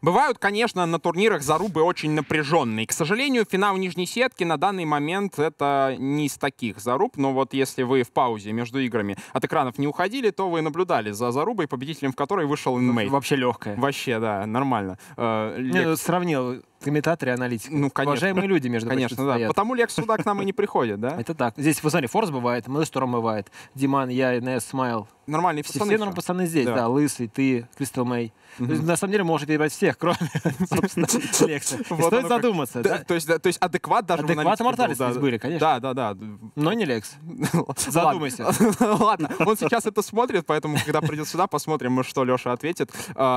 Бывают, конечно, на турнирах зарубы очень напряженные. К сожалению, финал нижней сетки на данный момент это не из таких заруб, но вот если вы в паузе между играми от экранов не уходили, то вы наблюдали за зарубой, победителем в которой вышел Inmate. Вообще легкая. Вообще, да, нормально. Сравнил комментаторы и аналитики. Ну, конечно. Уважаемые люди, между прочим, конечно, да. стоят. Потому Лекс сюда к нам и не приходит, да? Это так. Здесь, вы смотрите, Форс бывает, Мэлсторм бывает, Диман, я, Несс, Смайл. Нормальные Все пацаны. нормальные пацаны здесь, да. Лысый, ты, Кристал Мэй. То есть, на самом деле, можно перебрать всех, кроме, собственно, Лекса. Стоит задуматься, да? То есть адекват даже в аналитике Адекват Морталис здесь были, конечно. Да. Но не Лекс. Задумайся. Ладно, он сейчас это смотрит, поэтому, когда придет сюда, посмотрим, что Леша ответит.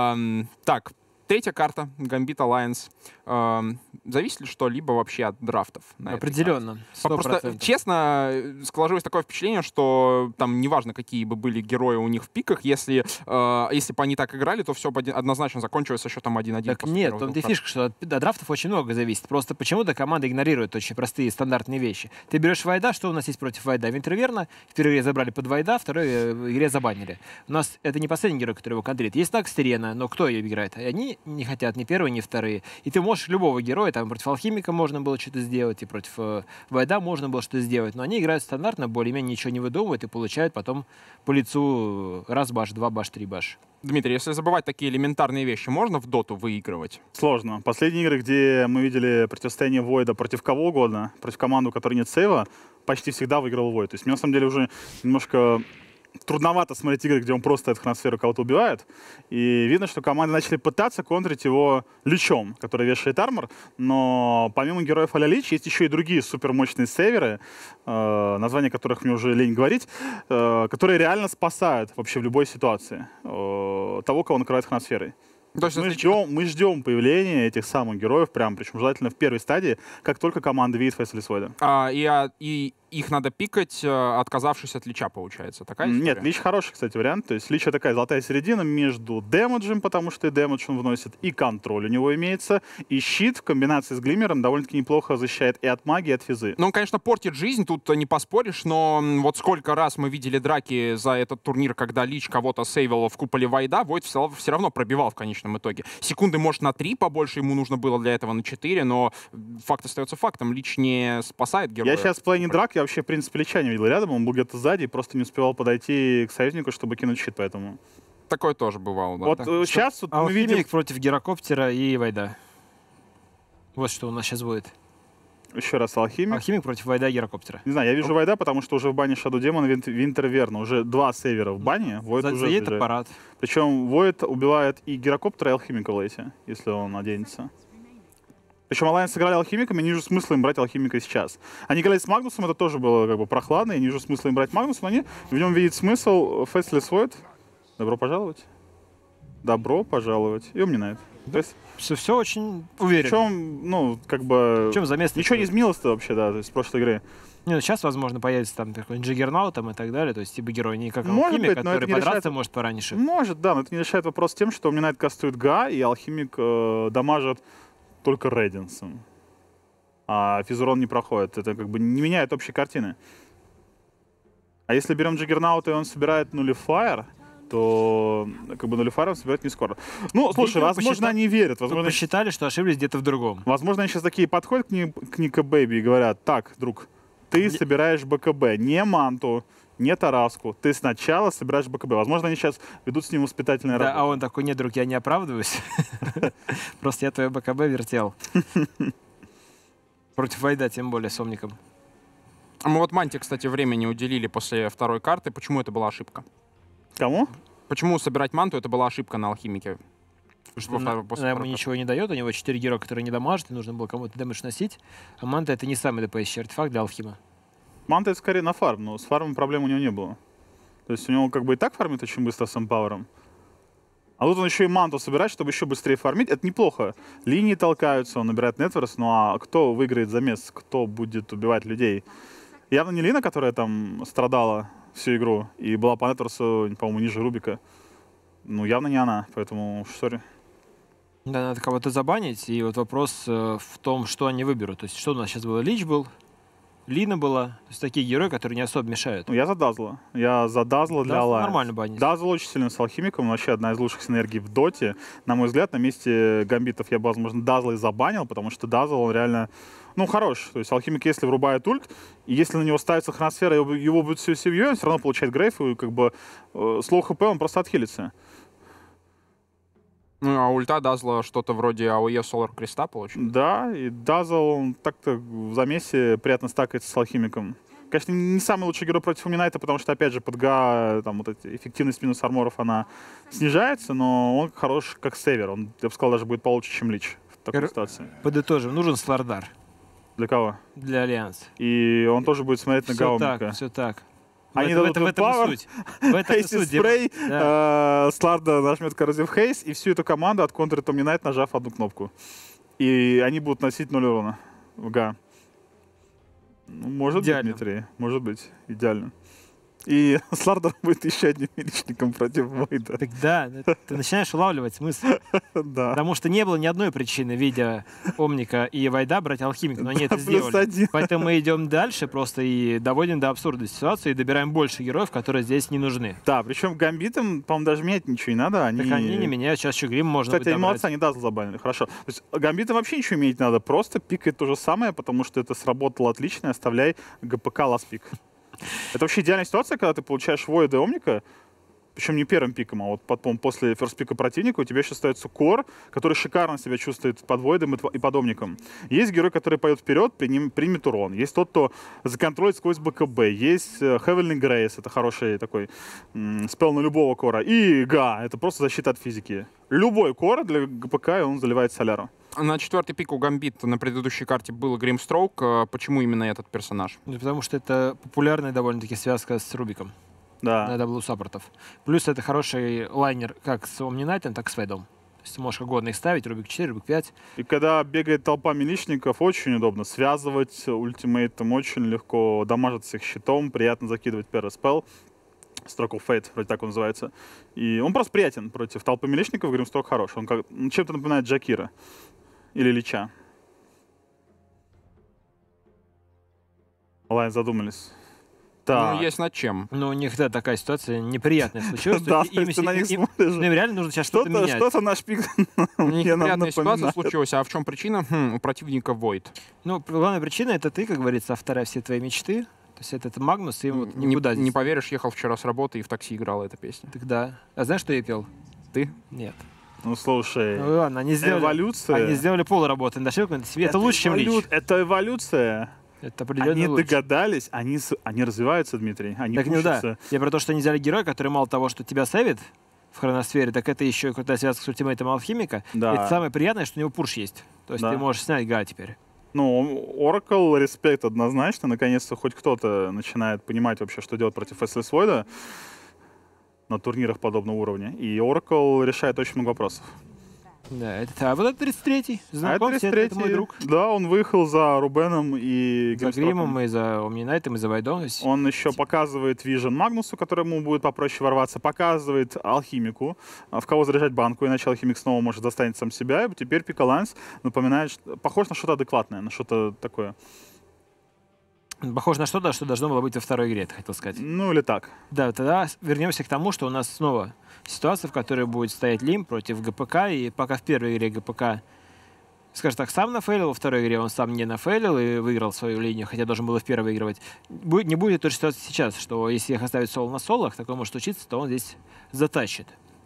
Так, третья карта, Gambit Alliance. Зависит ли что-либо вообще от драфтов? Определенно, 100%. Просто, честно, сложилось такое впечатление, что там неважно, какие бы были герои у них в пиках, если бы они так играли, то все однозначно закончилось со счетом 1-1. Так нет, в том-то и фишка, что от драфтов очень много зависит. Просто почему-то команда игнорирует очень простые стандартные вещи. Ты берешь Вайда, что у нас есть против Вайда? Винтерверна, в первой игре забрали под Вайда, в второй игре забанили. У нас это не последний герой, который его контрит. Есть так Стерена, но кто ее играет? Они не хотят ни первые, ни вторые. И ты можешь любого героя, там против Алхимика можно было что-то сделать, и против Вайда можно было что-то сделать, но они играют стандартно, более-менее ничего не выдумывают и получают потом по лицу раз баш, два баш, три баш. Dmitriy, если забывать такие элементарные вещи, можно в доту выигрывать? Сложно. Последние игры, где мы видели противостояние Войда против кого угодно, против команды, у которой нет сейва, почти всегда выиграл Войд. То есть мне на самом деле уже немножко трудновато смотреть игры, где он просто от хроносферы кого-то убивает. И видно, что команды начали пытаться контрить его Личом, который вешает армор. Но помимо героев а-ля Лич, есть еще и другие супермощные сейверы, названия которых мне уже лень говорить, которые реально спасают вообще в любой ситуации того, кого накрывает хроносферой. То есть мы ждем появления этих самых героев, причем желательно в первой стадии, как только команда видит Faceless Void. И их надо пикать, отказавшись от Лича, получается. Такая история? Нет, Лич хороший, кстати, вариант. То есть Лича такая золотая середина между дэмэджем, потому что и дэмэдж он вносит, и контроль у него имеется, и щит в комбинации с Глиммером довольно-таки неплохо защищает и от магии, и от физы. Ну, он, конечно, портит жизнь, тут не поспоришь, но вот сколько раз мы видели драки за этот турнир, когда Лич кого-то сейвил в куполе Вайда, Войд все равно пробивал в конечном итоге. Секунды, может, на 3 побольше ему нужно было для этого, на 4, но факт остается фактом. Лич не спасает героя. Я сейчас в плане драк, я вообще, в принципе, Лича не видел рядом, он был где-то сзади, просто не успевал подойти к союзнику, чтобы кинуть щит, поэтому... Такое тоже бывало, да. Вот сейчас вот мы видим... против Герокоптера и Вайда. Вот что у нас сейчас будет. Еще раз Алхимик. Алхимик против Вайда и Герокоптера. Не знаю, я вижу Вайда, потому что уже в бане Shadow Demon и Винтерверна. Уже 2 сейвера в бане. Войд уже это парад. Причем Войд убивает и Герокоптера, и Алхимика в лейте, если он оденется. Причем Alliance сыграли Алхимиком, я не вижу смысла им брать Алхимика сейчас. Они играли с Магнусом, это тоже было как бы прохладно, я не вижу смысла им брать Магнуса, но они в нем видят смысл. Faceless Void. Добро пожаловать. Добро пожаловать. И умнинает. То есть... Все очень уверенно. Причем, ну, как бы... Ничего не изменилось-то вообще, да, то есть с прошлой игры. Ну, сейчас, возможно, появится там такой Джиггернаут там и так далее, то есть типа герой не как Алхимик, Алхимик, который подраться может пораньше. Может, да, но это не решает вопрос тем, что Умнинайт кастует ГА, и Алхимик дамажит только Рейденсом. А физурон не проходит. Это как бы не меняет общей картины. А если берем Джиггернаута, и он собирает нулифайр, то как бы нулифайр он собирает не скоро. Ну, слушай, возможно, они верят. Возможно, посчитали, что ошиблись где-то в другом. Возможно, они сейчас такие подходят к Ника Бэйби и говорят: так, друг, ты собираешь БКБ, не манту, не Тараску. Ты сначала собираешь БКБ. Возможно, они сейчас ведут с ним воспитательные работы. А он такой: нет, друг, я не оправдываюсь. Просто я твое БКБ вертел. Против Вайда, тем более, с Омником. Мы вот Манте, кстати, времени уделили после второй карты. Почему это была ошибка? Кому? Почему собирать манту это была ошибка на Алхимике? Ему ничего не дает, у него 4 героя, которые не дамажат, и нужно было кому-то дэмэдж носить. А манта — это не самый ДПС артефакт для Алхима. Манта — это скорее на фарм, но с фармом проблем у него не было. То есть у него как бы и так фармит очень быстро с эмпауэром. А тут он еще и манту собирает, чтобы еще быстрее фармить. Это неплохо. Линии толкаются, он набирает нетворс. Ну а кто выиграет замес? Кто будет убивать людей? Явно не Лина, которая там страдала всю игру и была по нетворсу, по-моему, ниже Рубика. Ну, явно не она, поэтому сори. Да, надо кого-то забанить. И вот вопрос в том, что они выберут. То есть что у нас сейчас было? Лич был, Лина была. То есть такие герои, которые не особо мешают. Ну, я за Дазла. Я за Дазла для Дазл Alliance. нормально банить. Дазл очень сильно с алхимиком, вообще одна из лучших синергий в доте. На мой взгляд, на месте гамбитов я бы, возможно, Дазла и забанил, потому что Дазл, он реально, ну, хорош. То есть алхимик, если врубает ульт, и если на него ставится хроносфера, его будет всю семью, он все равно получает грейф, и как бы с лоу хп он просто отхилится. Ну, а ульта Дазла что-то вроде АОЕ Solar Креста получилось? Да, и Дазл, он так-то в замесе приятно стакается с алхимиком. Конечно, не самый лучший герой против Уминайта, потому что, опять же, под ГА, там, вот эти, эффективность минус арморов, она снижается, но он хорош как север. Он, я бы сказал, даже будет получше, чем Лич в такой ситуации. Подытожим, нужен Слардар Для кого? для Альянса. И он тоже будет смотреть на Гаумика. Все так. Они в дадут этом и power, суть. В этом и Хейс суть. спрей, Да. Сларда нажмет коррозив Хейс, и всю эту команду отконтрит Omninite, нажав одну кнопку. И они будут носить 0 урона в ГА. Ну, может Идеально. быть, Дмитрий, может быть, идеально. И Слардер будет еще одним миличником против Войда. Так да, ты начинаешь улавливать смысл. Да. Потому что не было ни одной причины, видя Омника и Вайда, брать алхимика, но они это Плюс сделали. один. Поэтому мы идем дальше просто и доводим до абсурдной ситуации и добираем больше героев, которые здесь не нужны. Да, причем гамбитам, по-моему, даже менять ничего не надо. Так они не меняют, сейчас еще грим можно Кстати, они будет молодцы, добрать. они Дазл забанили, хорошо. То есть гамбитам вообще ничего менять не надо, просто пикать то же самое, потому что это сработало отлично, оставляй ГПК ласт-пик. Это вообще идеальная ситуация, когда ты получаешь Войда и Омника, причем не первым пиком, а вот потом после ферст-пика противника у тебя сейчас остается Кор, который шикарно себя чувствует под Войдом и под Омником. Есть герой, который пойдет вперед, примет урон. Есть тот, кто законтролит сквозь БКБ. Есть Heavenly Grace, это хороший такой спел на любого Кора. И Га, это просто защита от физики. Любой Кор для ГПК, и он заливает соляру. На 4-й пик у Гамбит на предыдущей карте был Гримстроук. Почему именно этот персонаж? Ну, потому что это популярная довольно-таки связка с Рубиком Да. на даблу саппортов. Плюс это хороший лайнер как с Омнинайтом, так и с Вайдом. То есть ты можешь как угодно их ставить, Рубик 4, Рубик 5. И когда бегает толпа миличников, очень удобно связывать ультимейтом, очень легко дамажить всех щитом, приятно закидывать первый спел. Stroke of Fate, вроде так он называется. И он просто приятен против толпы миличников, Гримстрок хорош. Он чем-то напоминает Джакира или Лича. Алайн задумались. Так. Ну, есть над чем. Ну, у них, да, такая ситуация неприятная случилась. Да, что ты на них им смотришь. реально нужно сейчас что-то менять. Что-то наш пик мне Неприятная ситуация напоминает. случилась. А в чем причина? У противника Void. Ну, главная причина — это ты, как говорится, вторая все твои мечты. То есть это Магнус, и вот Не, никуда здесь. не поверишь, ехал вчера с работы и в такси играла эта песня. Тогда. А знаешь, что я пел? Ты? Нет. Ну, слушай, Ну ладно, они сделали эволюция. полработы. Нашли какой-то себе. Это лучше, чем Лич. Это эволюция. Это определенно Они лучше. догадались, они развиваются, Дмитрий, они Так, ну да. учатся. Я про то, что они взяли героя, который мало того, что тебя сейвит в хроносфере, так это еще и крутая связка с ультимейтом алхимика. Да. Это самое приятное, что у него пурш есть. То есть Да. ты можешь снять Га теперь. Ну, Oracle, респект однозначно. Наконец-то хоть кто-то начинает понимать вообще, что делать против Faceless Void на турнирах подобного уровня. И Oracle решает очень много вопросов. Да, это, а вот это 33-й. А Знакомься, это мой друг. Да, он выехал за Рубеном и За Гримстроком. Гримом и за Омнинайтом, и за Вайдом. То есть Он еще показывает Vision Магнусу, которому будет попроще ворваться, показывает Алхимику, в кого заряжать банку, иначе Алхимик снова может застанет сам себя. И теперь Пик Alliance напоминает, похож на что-то адекватное, на что-то такое. Похоже на что-то, что должно было быть во второй игре, это хотел сказать. Ну или так. Да, тогда вернемся к тому, что у нас снова ситуация, в которой будет стоять Лим против ГПК, и пока в первой игре ГПК, скажем так, сам нафейлил, во второй игре он сам не нафейлил и выиграл свою линию, хотя должен был и в первой выигрывать. Не будет той же ситуации сейчас, что если их оставить соло на солах, такое может случиться, то он здесь затащит.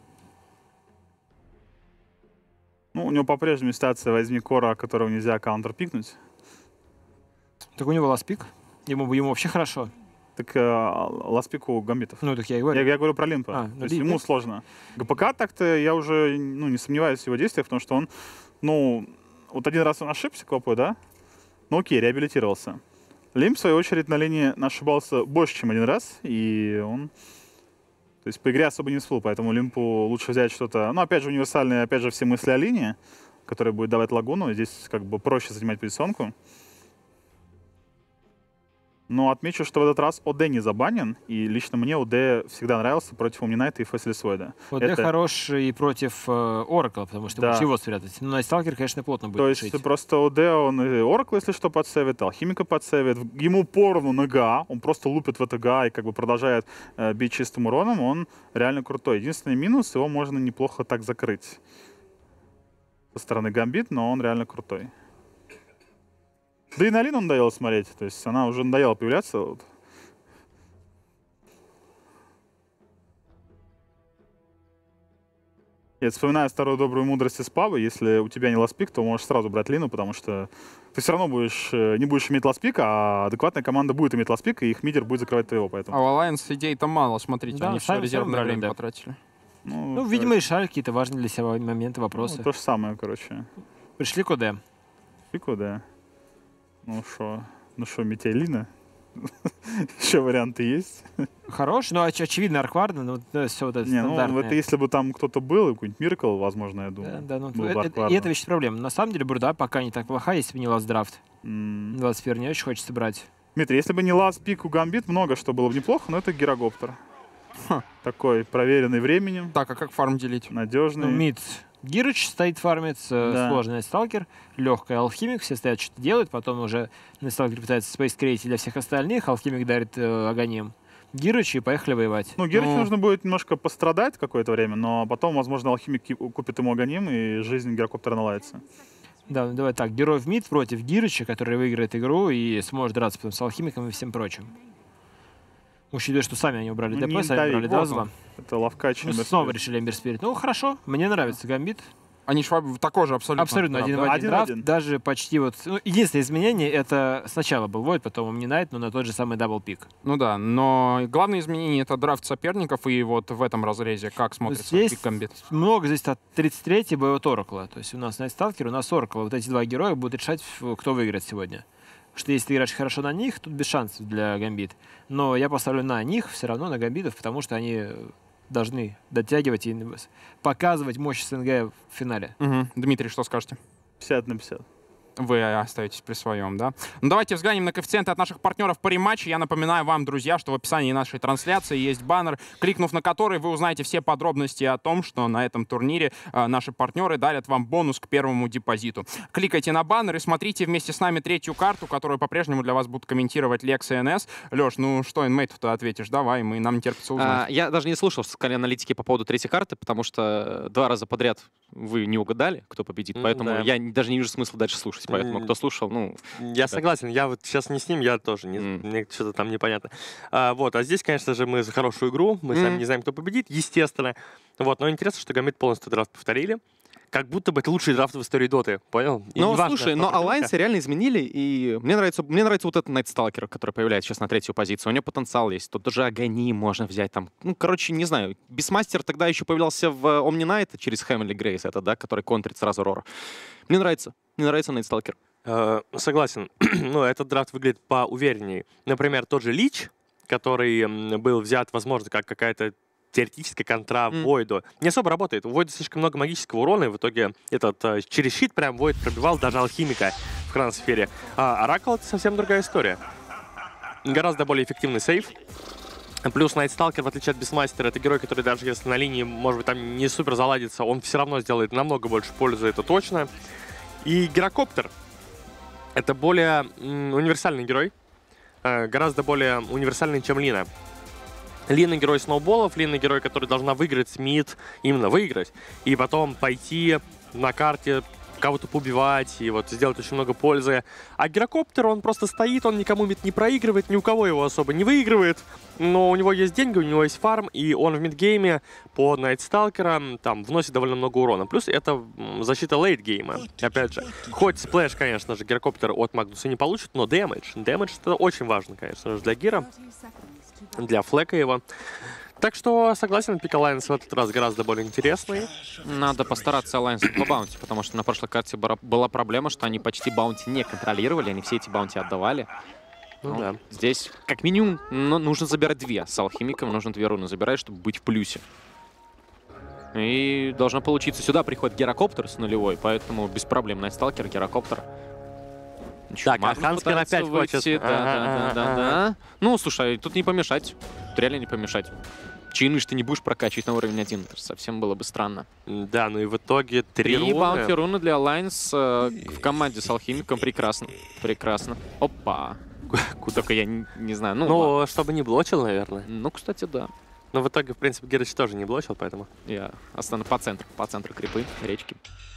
Ну, у него по-прежнему ситуация «возьми Кора, которого нельзя каунтер-пикнуть». Так у него ласпик, ему вообще хорошо. Так ласпику гамбитов. Ну, так я и говорю. Я говорю про Лимпа. А, То ну, есть Лимп, ему да? сложно. ГПК так-то я уже не сомневаюсь в его действиях, потому что он, вот один раз он ошибся, Квапой, да? Ну окей, реабилитировался. Лимп, в свою очередь, на линии ошибался больше, чем один раз, и он... То есть по игре особо не всплыл, поэтому Лимпу лучше взять что-то... Ну, опять же, универсальные, опять же, все мысли о линии, которая будет давать лагуну. Здесь как бы проще занимать позиционку. Но отмечу, что в этот раз ОД не забанен, и лично мне ОД всегда нравился против Omnignite и Faceless Void. ОД хорош и против Oracle, потому что лучше его спрятать. Но Nightstalker, конечно, плотно будет. То есть просто ОД, он и Oracle, если что, подсейвит, Алхимика подсейвит. Ему поровну на ГА, он просто лупит в это ГА и как бы продолжает бить чистым уроном, он реально крутой. Единственный минус, его можно неплохо так закрыть со стороны Гамбит, но он реально крутой. Да и на Лину надоело смотреть, то есть она уже надоела появляться. Вот. Я вспоминаю старую добрую мудрость из паба. Если у тебя не ласпик, то можешь сразу брать Лину, потому что ты все равно не будешь иметь ласпик, а адекватная команда будет иметь ласпик, и их мидер будет закрывать твоего. Поэтому. А у Alliance идей-то мало, смотрите, да, они все резервное время потратили. Ну, видимо, и шаль какие-то важные для себя моменты, вопросы. Ну, то же самое, короче. Пришли к ОД. Да. Ну что, Метеолина? Еще варианты есть? Хорош, но очевидно Аркварда, но все вот это стандартное. Это если бы там кто-то был, какой-нибудь Миракл, возможно, я думаю. Да, и это вообще проблема. На самом деле Бурда пока не так плоха, если бы не Last Draft. 21 не очень хочется брать. Дмитрий, если бы не Last Pick у Гамбит, много что было бы неплохо, но это Гирокоптер. Такой проверенный временем. Так, а как фарм делить? Надежный. Ну, мид. Гирыч стоит фармится, сложный Nightstalker, легкий Алхимик, все стоят, что-то делают, потом уже Nightstalker пытается Space Create для всех остальных, Алхимик дарит Аганим. Гирыч и поехали воевать. Ну, Гирыч нужно будет немножко пострадать какое-то время, но потом, возможно, Алхимик купит ему Аганим, и жизнь Гирокоптера наладится. Да, ну давай так, герой в мид против Гирыча, который выиграет игру и сможет драться потом с Алхимиком и всем прочим. Учитывая, что сами они убрали ДП, сами убрали 2-2. Это ловкач. Мы снова решили Эмбер Спирит. Ну, хорошо, мне нравится Гамбит. Они такой же абсолютно. Абсолютно один в один драфт. Даже почти вот... Ну, единственное изменение, это сначала был Void, потом Omnignite, но на тот же самый даблпик. Ну да, но главное изменение — это драфт соперников, и вот в этом разрезе как смотрится здесь пик Гамбит? Много зависит от 33-й боя от Оракла. То есть у нас Nightstalker, у нас Oracle. Вот эти два героя будут решать, кто выиграет сегодня. Что если ты играешь хорошо на них, тут без шансов для Гамбит. Но я поставлю на них, все равно на Гамбитов, потому что они должны дотягивать и показывать мощь СНГ в финале. Дмитрий, что скажете? 50/50. Вы остаетесь при своем, да? Ну, давайте взглянем на коэффициенты от наших партнеров по рематчу. Я напоминаю вам, друзья, что в описании нашей трансляции есть баннер, кликнув на который вы узнаете все подробности о том, что на этом турнире наши партнеры дарят вам бонус к первому депозиту. Кликайте на баннер и смотрите вместе с нами третью карту, которую по-прежнему для вас будут комментировать Лекс и НС. Леш, ну что, инмейту-то ответишь? Давай, нам не терпится узнать. Я даже не слушал скорее аналитики по поводу третьей карты, потому что 2 раза подряд вы не угадали, кто победит, поэтому я даже не вижу смысла дальше слушать. Поэтому кто слушал, ну... Я согласен, я вот сейчас не с ним, я тоже, мне что-то там непонятно. А здесь, конечно же, мы за хорошую игру, мы сами не знаем, кто победит, естественно. Вот, но интересно, что Гамбит полностью драфт повторили. Как будто бы это лучший драфт в истории Доты, понял? Ну, слушай, но Alliance реально изменили, и мне нравится вот этот Nightstalker, который появляется сейчас на третью позицию. У него потенциал есть. Тут даже Агани можно взять там. Ну, короче, не знаю. Бисмастер тогда еще появлялся в Omnignite через Heavenly Grace, это, да, который контрит сразу Рора. Мне нравится Nightstalker. Согласен. Ну, этот драфт выглядит поувереннее. Например, тот же Лич, который был взят, возможно, как какая-то теоретическая контра Войду. Не особо работает. У Войда слишком много магического урона, и в итоге через щит прям Войд пробивал даже Алхимика в хроносфере. А Оракл — это совсем другая история. Гораздо более эффективный сейф. Плюс Nightstalker, в отличие от Бисмастера, это герой, который даже если на линии, может быть, там не супер заладится, он все равно сделает намного больше пользы, это точно. И Гирокоптер — это более универсальный герой. Гораздо более универсальный, чем Лина. Лина — герой сноуболов, Лина — герой, который должна выиграть мид, именно выиграть, и потом пойти на карте кого-то поубивать и вот сделать очень много пользы. А Гирокоптер, он просто стоит, он никому мид не проигрывает, ни у кого его особо не выигрывает, но у него есть деньги, у него есть фарм, и он в мидгейме по Найтсталкера там вносит довольно много урона. Плюс это защита лейтгейма. Опять же, хоть сплэш, конечно же, Гирокоптер от Магнуса не получит, но дэмэдж. Дэмэдж — это очень важно, конечно же, для Гира, для флека его. Так что, согласен, пик Alliance в этот раз гораздо более интересный. Надо постараться Alliance по баунти, потому что на прошлой карте была проблема, что они почти баунти не контролировали, они все эти баунти отдавали. Ну да. Здесь, как минимум, нужно забирать 2. С Алхимиком нужно 2 руны забирать, чтобы быть в плюсе. И должно получиться. Сюда приходит Гирокоптер с нулевой, поэтому без проблем Найтсталкер, Гирокоптер. Ничего, Так, а Магнус Ханскин пытается опять выйти. хочет. Да. Ну, слушай, тут не помешать. Тут реально не помешать. Чины ж ты не будешь прокачивать на уровень 1. Это совсем было бы странно. Да, ну и в итоге 3 3 руны. баунти руны для Alliance в команде с Алхимиком. Прекрасно. Прекрасно. Опа. Только я не знаю. Ну, ладно. Ну, чтобы не блочил, наверное. Ну, кстати, да. Но в итоге, в принципе, Герыч тоже не блочил, поэтому... Я остану по центру крипы, речки.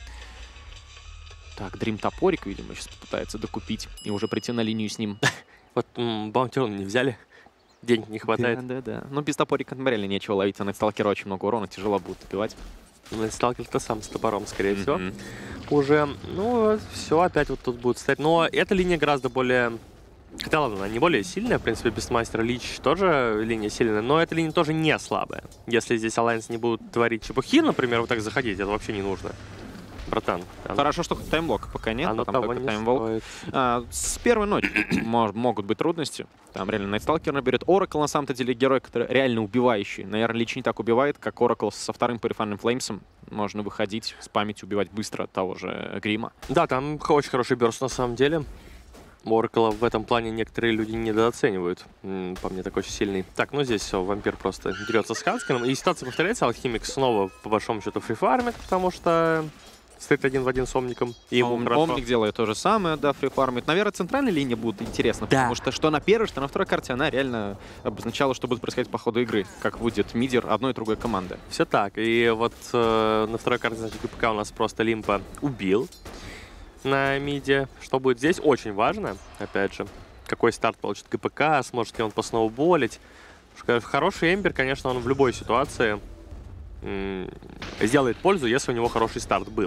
Так, Дрим топорик, видимо, сейчас попытается докупить и уже прийти на линию с ним. Вот баунти руны не взяли. Денег не хватает. Да. Ну, без топорика реально нечего ловить, а на сталкера очень много урона, тяжело будет убивать. Ну, сталкер-то сам с топором, скорее всего. Уже, ну, все, опять вот тут будет стоять. Но эта линия гораздо более... Хотя ладно, она не более сильная, в принципе, Бестмастер Лич тоже линия сильная, но эта линия тоже не слабая. Если здесь Alliance не будут творить чепухи, например, вот так заходить, это вообще не нужно. Братан. Хорошо, что хоть таймблока пока нет, Оно там того только не таймволк. стоит. С первой ночи могут быть трудности. Там реально Найтсталкер наберет. Оракл на самом-то деле герой, который реально убивающий. Наверное, Лич не так убивает, как Оракл со вторым Purifying Flames'ом. Можно выходить с памятью, убивать быстро того же Грима. Да, там очень хороший бёрст на самом деле. Оракла в этом плане некоторые люди недооценивают. По мне, такой очень сильный. Так, ну здесь все, вампир просто дерется с Ханскиным. И ситуация повторяется, Алхимик снова, по большому счету, фрифармит, потому что стоит один в один с Омником. И ему хорошо. Омник делает то же самое, да, фрифармит. Наверное, центральная линия будет интересна, Да. потому что на первой, что на второй карте она реально обозначала, что будет происходить по ходу игры, как будет мидер одной и другой команды. Все так. И вот на второй карте, значит, ГПК у нас просто Лимпа убил на миде. Что будет здесь, очень важно. Опять же, какой старт получит ГПК, сможет ли он посноуболить. Хороший Эмбер, конечно, он в любой ситуации сделает пользу, если у него хороший старт был.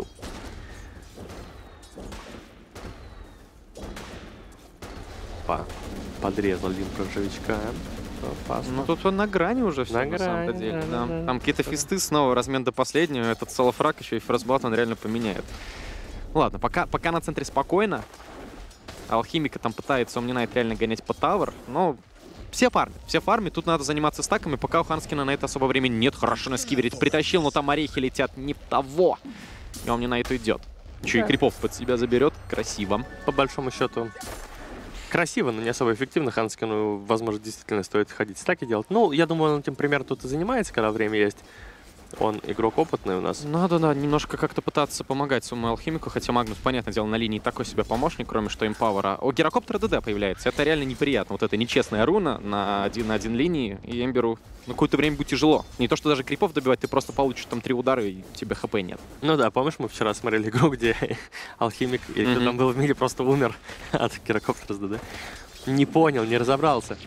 Подрезал Лимпа Живичка. Опасно. Ну тут он на грани уже все, на самом-то грани, деле. да. Там какие-то фисты снова, размен до последнего. Этот соло-фраг еще и фростблат он реально поменяет. Ладно, пока на центре спокойно. Алхимика там пытается Omni-Knight реально гонять по тавер, но все фармят. Тут надо заниматься стаками, пока у Ханскина на это особо времени нет. Хорошо на скиверить притащил, но там орехи летят не того. И Omni-Knight уйдет. Еще и крипов под себя заберет. Красиво. По большому счету, красиво, но не особо эффективно. Ханскину, возможно, действительно стоит ходить стаки делать. Ну, я думаю, он этим примерно тут и занимается, когда время есть. Он игрок опытный у нас. Надо, да, немножко как-то пытаться помогать своему алхимику, хотя Магнус, понятное дело, на линии такой себе помощник, кроме что импауэра. У Гирокоптера ДД появляется. Это реально неприятно. Вот эта нечестная руна на один линии, и Эмберу на какое-то время будет тяжело. Не то, что даже крипов добивать, ты просто получишь там 3 удара, и у тебя хп нет. Ну да, помнишь, мы вчера смотрели игру, где алхимик, или кто там был в мире, просто умер от гирокоптера с ДД. Не понял, не разобрался.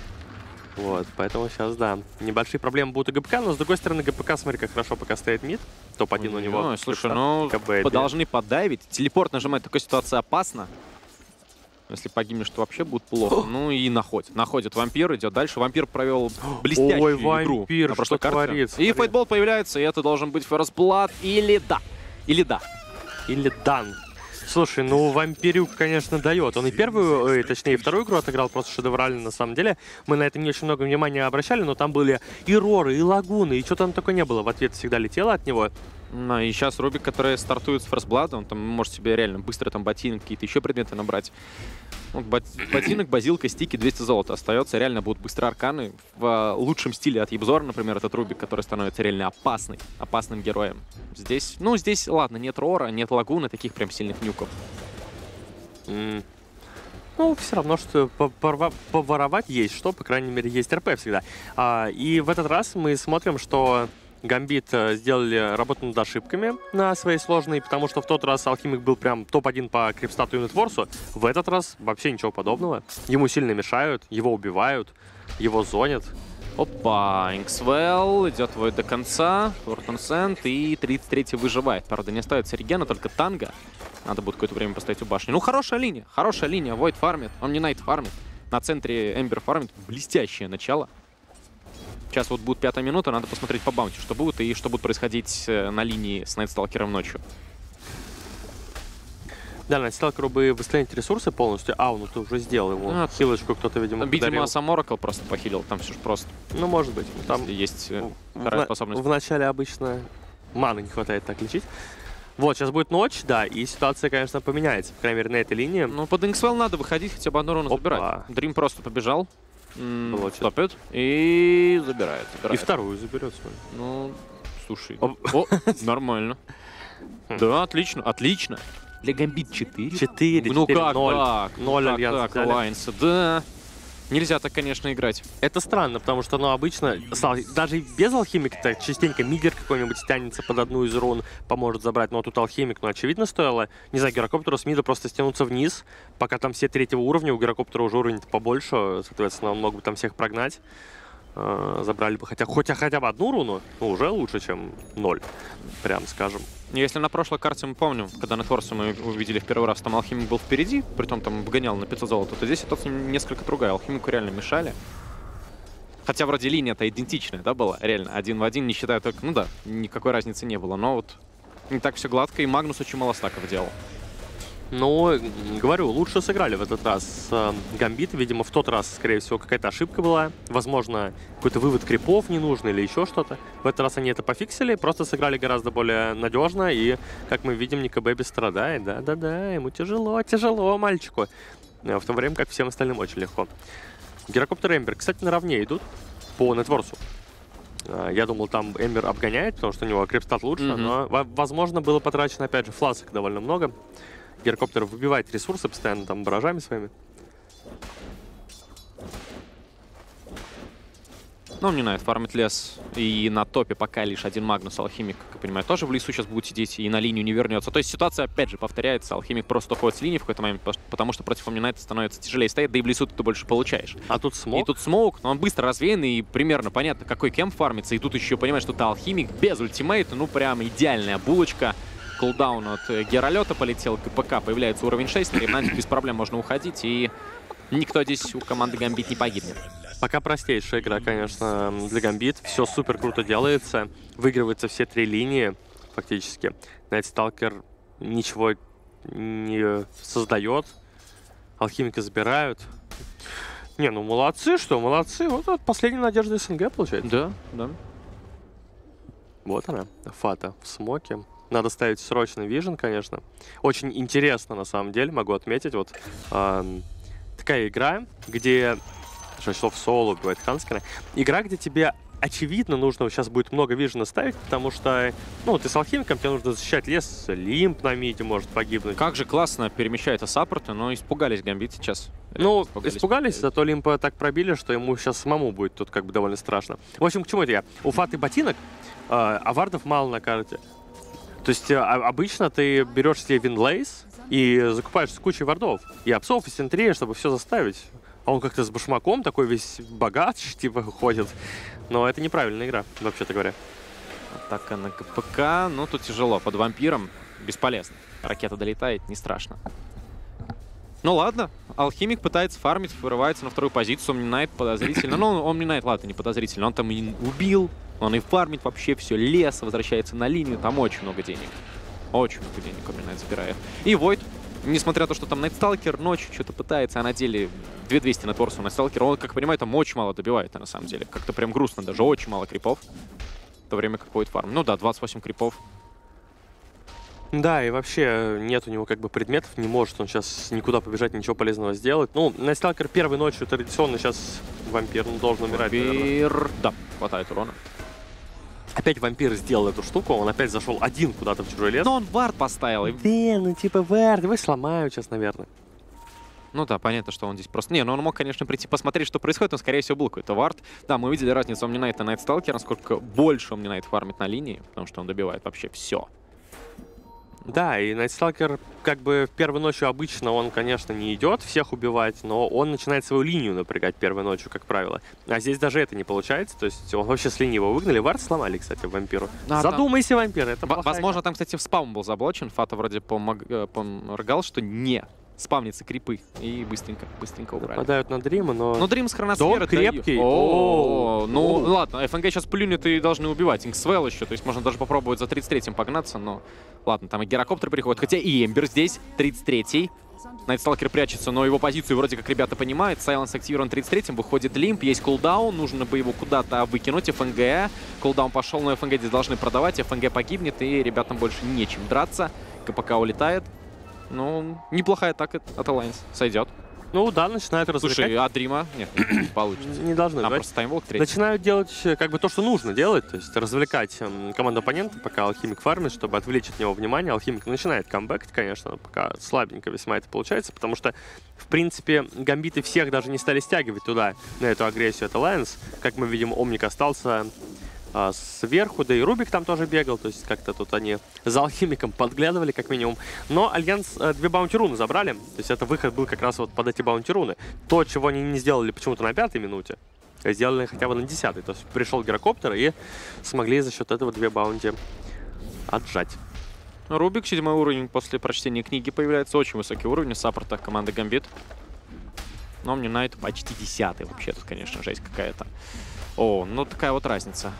Вот, поэтому сейчас, да, небольшие проблемы будут у ГПК, но с другой стороны, ГПК, смотри, как хорошо пока стоит мид. Топ-1 у него. Ну, слушай, ну, должны поддавить. Телепорт нажимать в такой ситуации опасно. Если погибнешь, то вообще будет плохо. Ну и находит вампир, идет дальше. Вампир провел блестящую игру вампир, на прошлой что карте. творится? И файтбол появляется, и это должен быть First Blood или да. Или Дан. Слушай, ну вампирюк, конечно, дает. Он и первую, точнее, и вторую игру отыграл просто шедеврально, на самом деле. Мы на это не очень много внимания обращали, но там были и роры, и лагуны, и что-то там такое не было. В ответ всегда летело от него. Ну и сейчас Рубик, который стартует с First Blood, он там может себе реально быстро там ботинок, какие-то еще предметы набрать. Вот ботинок, базилка, стики, 200 золота остается. Реально будут быстро арканы. В лучшем стиле от Ебзора, например, этот Рубик, который становится реально опасным героем. Здесь, ладно, нет Рора, нет Лагуны, таких прям сильных нюков. Ну, все равно, что поворовать есть что, по крайней мере, есть РП всегда. И в этот раз мы смотрим, что Гамбит сделали работу над ошибками на своей сложной, потому что в тот раз Алхимик был прям топ-1 по крипстату и нетворсу. В этот раз вообще ничего подобного. Ему сильно мешают, его убивают, его зонят. Опа, Инксвелл идет войд до конца, Фортун Сент и 33-й выживает. Правда, не остается регена, только танго. Надо будет какое-то время постоять у башни. Ну, хорошая линия. Войд фармит, Omni-Knight фармит. На центре Эмбер фармит. Блестящее начало. Сейчас вот будет 5-я минута, надо посмотреть по баунти, что будет и что будет происходить на линии с Найтсталкером ночью. Да, Найтсталкеру бы восстановить ресурсы полностью. Ну ты уже сделал его. Хилочку кто-то, видимо, видимо, сам Оракл просто похилил, там все же просто. Ну, может быть. Там есть вторая способность. В начале обычно маны не хватает так лечить. Вот, сейчас будет ночь, да, и ситуация, конечно, поменяется, по крайней мере, на этой линии. Ну, под Инксвелл надо выходить, хотя бы одну руну забирать. Дрим просто побежал, стопит и забирает. И вторую заберет свою. Ну, слушай, нормально. Да, отлично, отлично. Для Гамбит 4. 4, Ну теперь как 0. так? 0 альянса Так, взяли. Алайнса, да. Нельзя так, конечно, играть. Это странно, потому что, ну, обычно, даже без алхимика-то частенько мидер какой-нибудь тянется под одну из рун, поможет забрать. Но тут алхимик, ну, очевидно, стоило, не знаю, гирокоптеру с мида просто стянуться вниз, пока там все третьего уровня, у гирокоптера уже уровень побольше, соответственно, он мог бы там всех прогнать. Забрали бы хотя бы одну руну, ну, уже лучше, чем 0, прям скажем. Если на прошлой карте мы помним, когда на Творсе мы увидели в первый раз, там алхимик был впереди, притом там вгонял на 500 золота, то здесь ситуация несколько другая. Алхимику реально мешали. Хотя вроде линия-то идентичная, да, была? Реально, один в один, не считая только... Ну да, никакой разницы не было, но вот не так все гладко, и Магнус очень мало стаков делал. Ну, говорю, лучше сыграли в этот раз Гамбит. Видимо, в тот раз, скорее всего, какая-то ошибка была. Возможно, какой-то вывод крипов не нужен или еще что-то. В этот раз они это пофиксили, просто сыграли гораздо более надежно. И, как мы видим, НикБэби страдает. Да-да-да, ему тяжело мальчику. В то время как всем остальным очень легко. Гирокоптер и Эмбер, кстати, наравне идут по нетворсу. Я думал, там Эмбер обгоняет, потому что у него крипстат лучше. Но, возможно, было потрачено, опять же, фласок довольно много. Гирокоптер выбивает ресурсы постоянно там баражами своими. Ну, не знаю, фармит лес. И на топе пока лишь один Магнус. Алхимик, как я понимаю, тоже в лесу сейчас будет сидеть и на линию не вернется. То есть ситуация опять же повторяется. Алхимик просто уходит с линии в какой-то момент, потому что против Omni Knight становится тяжелее стоять, да и в лесу ты больше получаешь. А тут смоук. И тут смоук, но он быстро развеян, и примерно понятно, какой кемп фармится. И тут еще понимаешь, что это алхимик без ультимейта, ну прям идеальная булочка. Кулдаун от Геролета полетел, КПК появляется уровень 6, на Ревнанте без проблем можно уходить, и никто здесь у команды Гамбит не погибнет. Пока простейшая игра, конечно, для Гамбит. Все супер круто делается, выигрываются все 3 линии фактически. Найтсталкер ничего не создает, алхимика забирают. Не, ну молодцы, что, молодцы. Вот это последняя надежда СНГ получается. Да, да. Вот она, Фата в смоке. Надо ставить срочно вижен, конечно. Очень интересно, на самом деле, могу отметить. Вот такая игра, где... Что в соло убивает Ханскера. Игра, где тебе, очевидно, нужно сейчас будет много вижена ставить, потому что, ну, ты с алхимиком, тебе нужно защищать лес, лимп на миде может погибнуть. Как же классно перемещаются саппорты, но испугались Гамбит сейчас. Ну, испугались, зато лимпа так пробили, что ему сейчас самому будет тут как бы довольно страшно. В общем, к чему это я? У Фаты ботинок, а вардов мало на карте. То есть обычно ты берешь себе винлейс и закупаешь с кучей вардов. И апсов, и сентрия, чтобы все заставить. А он как-то с башмаком такой весь богач, типа, ходит. Но это неправильная игра, вообще-то говоря. Атака на КПК, ну тут тяжело. Под вампиром бесполезно. Ракета долетает, не страшно. Ну ладно, алхимик пытается фармить, вырывается на вторую позицию. Omni Knight подозрительно. Ну, Omni Knight, ладно, не подозрительно. Он там и убил, он и фармит вообще все. Лес, возвращается на линию. Там очень много денег. Очень много денег Omni Knight забирает. И Void, несмотря на то, что там Найтсталкер ночью что-то пытается, а на деле 2200 на Торсу Найтсталкер, он, как понимаю, там очень мало добивает, на самом деле. Как-то прям грустно даже, очень мало крипов. В то время как Void фарм. Ну да, 28 крипов. Да, и вообще нет у него как бы предметов, не может он сейчас никуда побежать, ничего полезного сделать. Ну, Найтсталкер первой ночью традиционно сейчас вампир, ну, должен умирать, Вампир, да, хватает урона. Опять вампир сделал эту штуку, он опять зашел один куда-то в чужой лес. Но он вард поставил. И... Да, ну типа вард, его сломают сейчас, наверное. Ну да, понятно, что он здесь просто... Не, ну он мог, конечно, прийти посмотреть, что происходит, но, скорее всего, был какой-то вард. Да, мы увидели разницу Omni Knight и Найтсталкера, насколько больше Omni Knight фармит на линии, потому что он добивает вообще все. Да, и Найтсталкер как бы первой ночью обычно он, конечно, не идет всех убивать, но он начинает свою линию напрягать первой ночью, как правило. А здесь даже это не получается, то есть он вообще с линии его выгнали. Вард сломали, кстати, вампиру. Да, задумайся, вампир, это возможно, там, кстати, в спаун был заблочен. Фата вроде поморгал, что не спавнится крипы. И быстренько убрали. Нападают на Дрима, но... Ну, Дрим с хроносферой... Да, крепкий. Ну, ладно, ФНГ сейчас плюнет и должны убивать. Инксвелл еще, то есть можно даже попробовать за 33-м погнаться, но... Ладно, там и Гирокоптер переходит, хотя и Эмбер здесь, 33-й. Найтсталкер прячется, но его позицию вроде как ребята понимают. Сайленс активирован 33-м, выходит Лимп, есть кулдаун, нужно бы его куда-то выкинуть. ФНГ, кулдаун пошел, но ФНГ здесь должны продавать, ФНГ погибнет, и ребятам больше нечем драться. КПК улетает. Ну, неплохая атака от Alliance. Сойдет. Ну да, начинают развлекать. Слушай, а Дрима? Нет, не получится. Не должны. А Давайте. просто таймволк третий. Начинают делать как бы то, что нужно делать, то есть развлекать команду оппонента, пока Алхимик фармит, чтобы отвлечь от него внимание. Алхимик начинает камбэкать, конечно, но пока слабенько весьма это получается, потому что, в принципе, гамбиты всех даже не стали стягивать туда, на эту агрессию от Alliance. Как мы видим, Омник остался сверху, да и Рубик там тоже бегал, то есть как-то тут они за Алхимиком подглядывали, как минимум. Но Альянс 2 баунти-руны забрали, то есть это выход был как раз вот под эти баунти-руны. То, чего они не сделали почему-то на 5-й минуте, сделали хотя бы на 10-й. То есть пришел гирокоптер и смогли за счет этого 2 баунти отжать. Рубик, 7-й уровень, после прочтения книги появляется. Очень высокий уровень саппорта команды Гамбит. Но мне на это почти 10-й вообще. Тут, конечно, жесть какая-то. О, ну такая вот разница.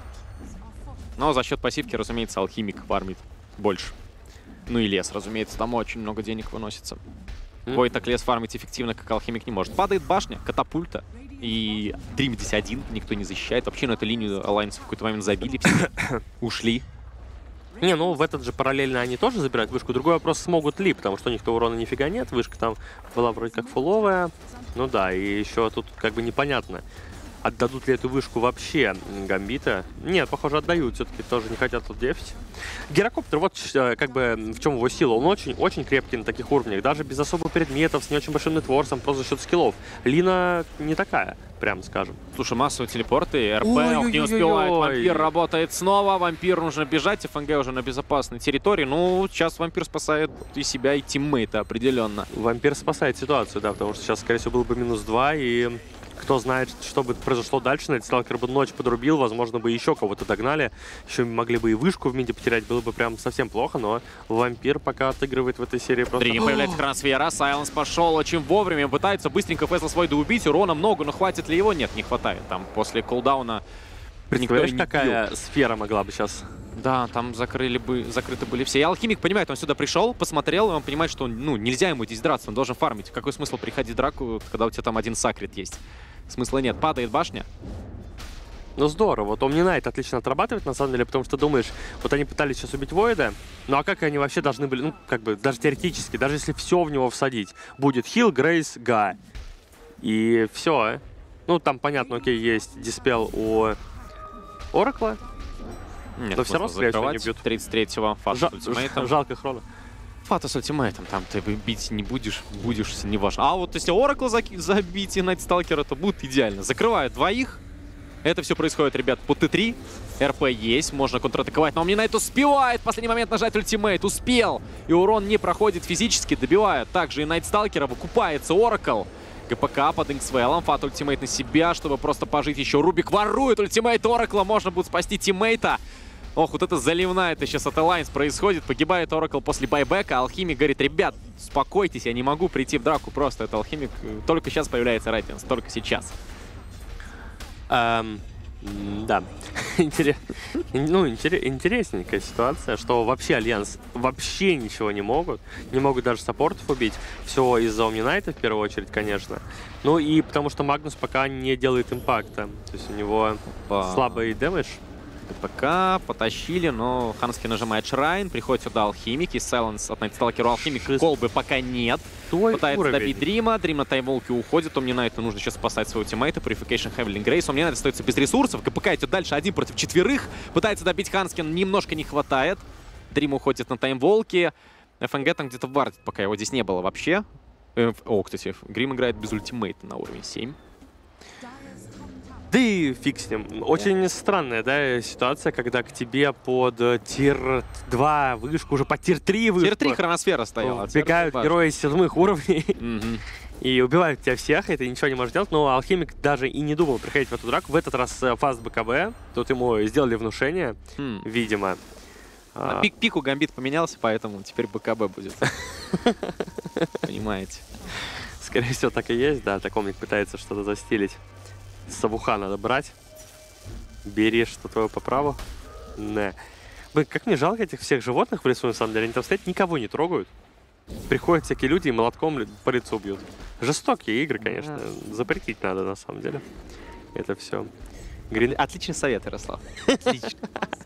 Но за счет пассивки, разумеется, Алхимик фармит больше. Ну и лес, разумеется, там очень много денег выносится. Бой так лес фармить эффективно, как Алхимик, не может. Падает башня, катапульта. И Дрим здесь один, никто не защищает. Вообще на эту линию Alliance в какой-то момент забили, все ушли. Не, ну в этот же параллельно они тоже забирают вышку. Другой вопрос, смогут ли, потому что у них-то урона нифига нет. Вышка там была вроде как фуловая. Ну да, и еще тут как бы непонятно, отдадут ли эту вышку вообще гамбита. Нет, похоже, отдают. Все-таки тоже не хотят тут дефить. Гирокоптер, вот как бы в чем его сила. Он очень крепкий на таких уровнях. Даже без особых предметов, с не очень большим нетворсом, просто за счет скиллов. Лина не такая, прям скажем. Слушай, массовые телепорты, РП, не успевает. Вампир работает снова. Вампир нужно бежать. ФНГ уже на безопасной территории. Ну, сейчас Вампир спасает и себя, и тиммейта определенно. Вампир спасает ситуацию, да, потому что сейчас, скорее всего, был бы -2, и кто знает, что бы произошло дальше. Найтсталкер бы ночь подрубил, возможно, бы еще кого-то догнали. Еще могли бы и вышку в миде потерять, было бы прям совсем плохо, но Вампир пока отыгрывает в этой серии просто... Дрим появляется Хроносфера, Сайленс пошел очень вовремя, пытается быстренько Фэсл свой доубить, урона много, но хватит ли его? Нет, не хватает. Там после кулдауна Представляешь, какая сфера могла бы сейчас... Да, там закрыты были все. И Алхимик понимает, он сюда пришел, посмотрел, и он понимает, что нельзя ему здесь драться, он должен фармить. Какой смысл приходить в драку, когда у тебя там один сакрит есть? Смысла нет. Падает башня. Ну здорово, вот Omni-Knight отлично отрабатывает, на самом деле, потому что думаешь, вот они пытались сейчас убить Войда, ну а как они вообще должны были, ну как бы, даже теоретически, даже если все в него всадить, будет Хил, Грейс, Га. И все. Ну там понятно, окей, есть диспел у Оракла. Нет, но все равно, скорее всего, не бьют. 33-го Фата с ультимейтом. Жалко Хрона. Фата с ультимейтом, там ты бить не будешь, не важно. А вот если Оракла забить и Найтсталкера, то будет идеально. Закрывают двоих. Это все происходит, ребят, по Т3. РП есть, можно контратаковать, но Omni-Knight успевает в последний момент нажать ультимейт. Успел. И урон не проходит физически, добивают. Также и Найтсталкера, выкупается Оракл. ГПК под Инксвеллом, Фат ультимейт на себя, чтобы просто пожить еще. Рубик ворует ультимейт Оракла, можно будет спасти тиммейта. Ох, вот это заливная-то сейчас от Alliance происходит. Погибает Оракл после байбека. Алхимик говорит: ребят, успокойтесь, я не могу прийти в драку просто. Это Алхимик. Только сейчас появляется Райтинс, только сейчас. Да. Интересненькая ситуация, что вообще Альянс вообще ничего не могут. Не могут даже саппортов убить. Все из-за Omni-Knight в первую очередь, конечно. Ну и потому что Магнус пока не делает импакта. То есть у него слабый дэмэдж. ГПК потащили, но Ханский нажимает Шрайн, приходит сюда Алхимик, и Сайленс от Найтсталкера. Алхимик колбы пока нет. Пытается добить Дрима, Дрим на таймволке уходит, Omni-Knight нужно сейчас спасать своего тиммейта, Purification Heavenly Grace. Omni-Knight остается без ресурсов, ГПК идет дальше 1 против 4, пытается добить Ханскин, немножко не хватает. Дрим уходит на таймволке, ФНГ там где-то вардит, пока его здесь не было вообще. Кстати, Грим играет без ультимейта на уровень 7. Да и фиг с ним. Очень странная, да, ситуация, когда к тебе под тир 2 вышку, уже под тир 3 вышку. Тир 3 Хроносфера стояла. Бегают герои 7 уровней и убивают тебя всех, и ты ничего не можешь делать. Но Алхимик даже и не думал приходить в эту драку. В этот раз фаст БКБ. Тут ему сделали внушение, видимо. Пику Гамбит поменялся, поэтому теперь БКБ будет. Понимаете. Скорее всего, так и есть, да. Такомник пытается что-то застилить. Савуха надо брать. Бери, что твое по праву. Не. Блин, как мне жалко этих всех животных в лесу, на самом деле. Они там стоят, никого не трогают. приходят всякие люди и молотком по лицу бьют. Жестокие игры, конечно. Запретить надо, на самом деле. Это все. Отличный совет, Ярослав. Отлично.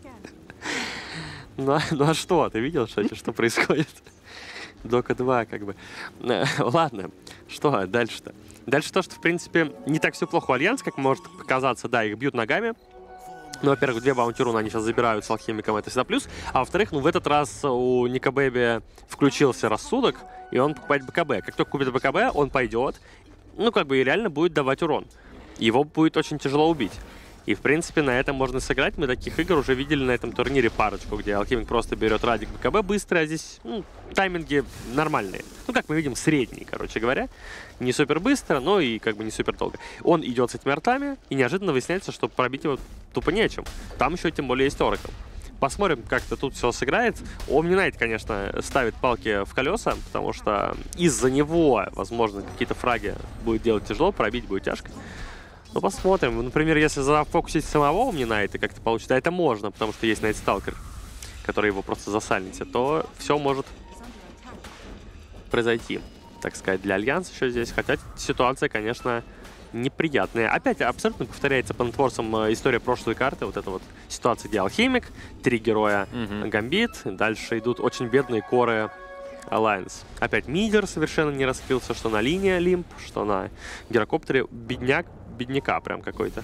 Ну а что? Ты видел, что происходит? Дока 2, как бы. Ладно, что дальше-то? Дальше то, что, в принципе, не так все плохо у Альянса, как может показаться. Да, их бьют ногами. Ну, во-первых, 2 баунти-руна они сейчас забирают с алхимиком, это всегда плюс. А во-вторых, ну, в этот раз у Ника Бэби включился рассудок, и он покупает БКБ. Как только купит БКБ, он пойдет, ну, как бы и реально будет давать урон. Его будет очень тяжело убить. И, в принципе, на этом можно сыграть. Мы таких игр уже видели на этом турнире парочку, где алхимик просто берет радик БКБ быстро, а здесь тайминги нормальные. Ну, как мы видим, средние, короче говоря. Не супер быстро, но и как бы не супер долго. Он идет с этими артами, и неожиданно выясняется, что пробить его тупо нечем. Там еще тем более есть Оракл. Посмотрим, как-то тут все сыграет. Omni-Knight, конечно, ставит палки в колеса, потому что из-за него, возможно, какие-то фраги будет делать тяжело, пробить будет тяжко. Ну, посмотрим. Например, если зафокусить самого Omni-Knight как-то получится, а это можно, потому что есть Night Stalker, который его просто засальнит, то все может произойти, так сказать, для Альянса еще здесь. Хотя ситуация, конечно, неприятная. Опять абсолютно повторяется по нетворсам история прошлой карты. Вот эта вот ситуация, где Алхимик, 3 героя Гамбит. Дальше идут очень бедные коры Alliance. Опять мидер совершенно не раскрылся, что на линии Лимп, что на гирокоптере. Бедняка прям какой-то.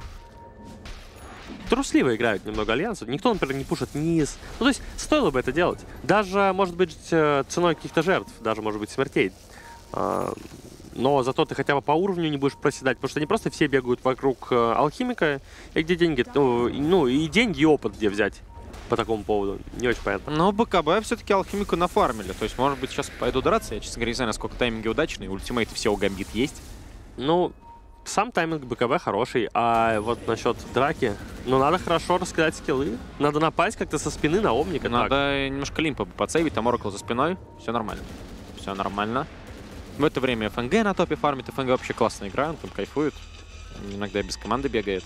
Трусливо играют немного Альянс. Никто, например, не пушит низ. Ну, то есть, стоило бы это делать. Даже, может быть, ценой каких-то жертв. Даже, может быть, смертей. Но зато ты хотя бы по уровню не будешь проседать. Потому что не просто все бегают вокруг алхимика. И где деньги? Ну, и деньги, и опыт где взять по такому поводу. Не очень понятно. Но БКБ все-таки алхимику нафармили. То есть, может быть, сейчас пойду драться. Я, честно говоря, не знаю, насколько тайминги удачные. Ультимейт все у Гамбит есть. Ну, сам тайминг БКБ хороший, а вот насчет драки, ну, надо хорошо раскидать скиллы. Надо напасть как-то со спины на Омника. Надо немножко лимпа подсейвить, там Оракл за спиной. Все нормально. Все нормально. В это время ФНГ на топе фармит. ФНГ вообще классно играет, он там кайфует. Иногда без команды бегает.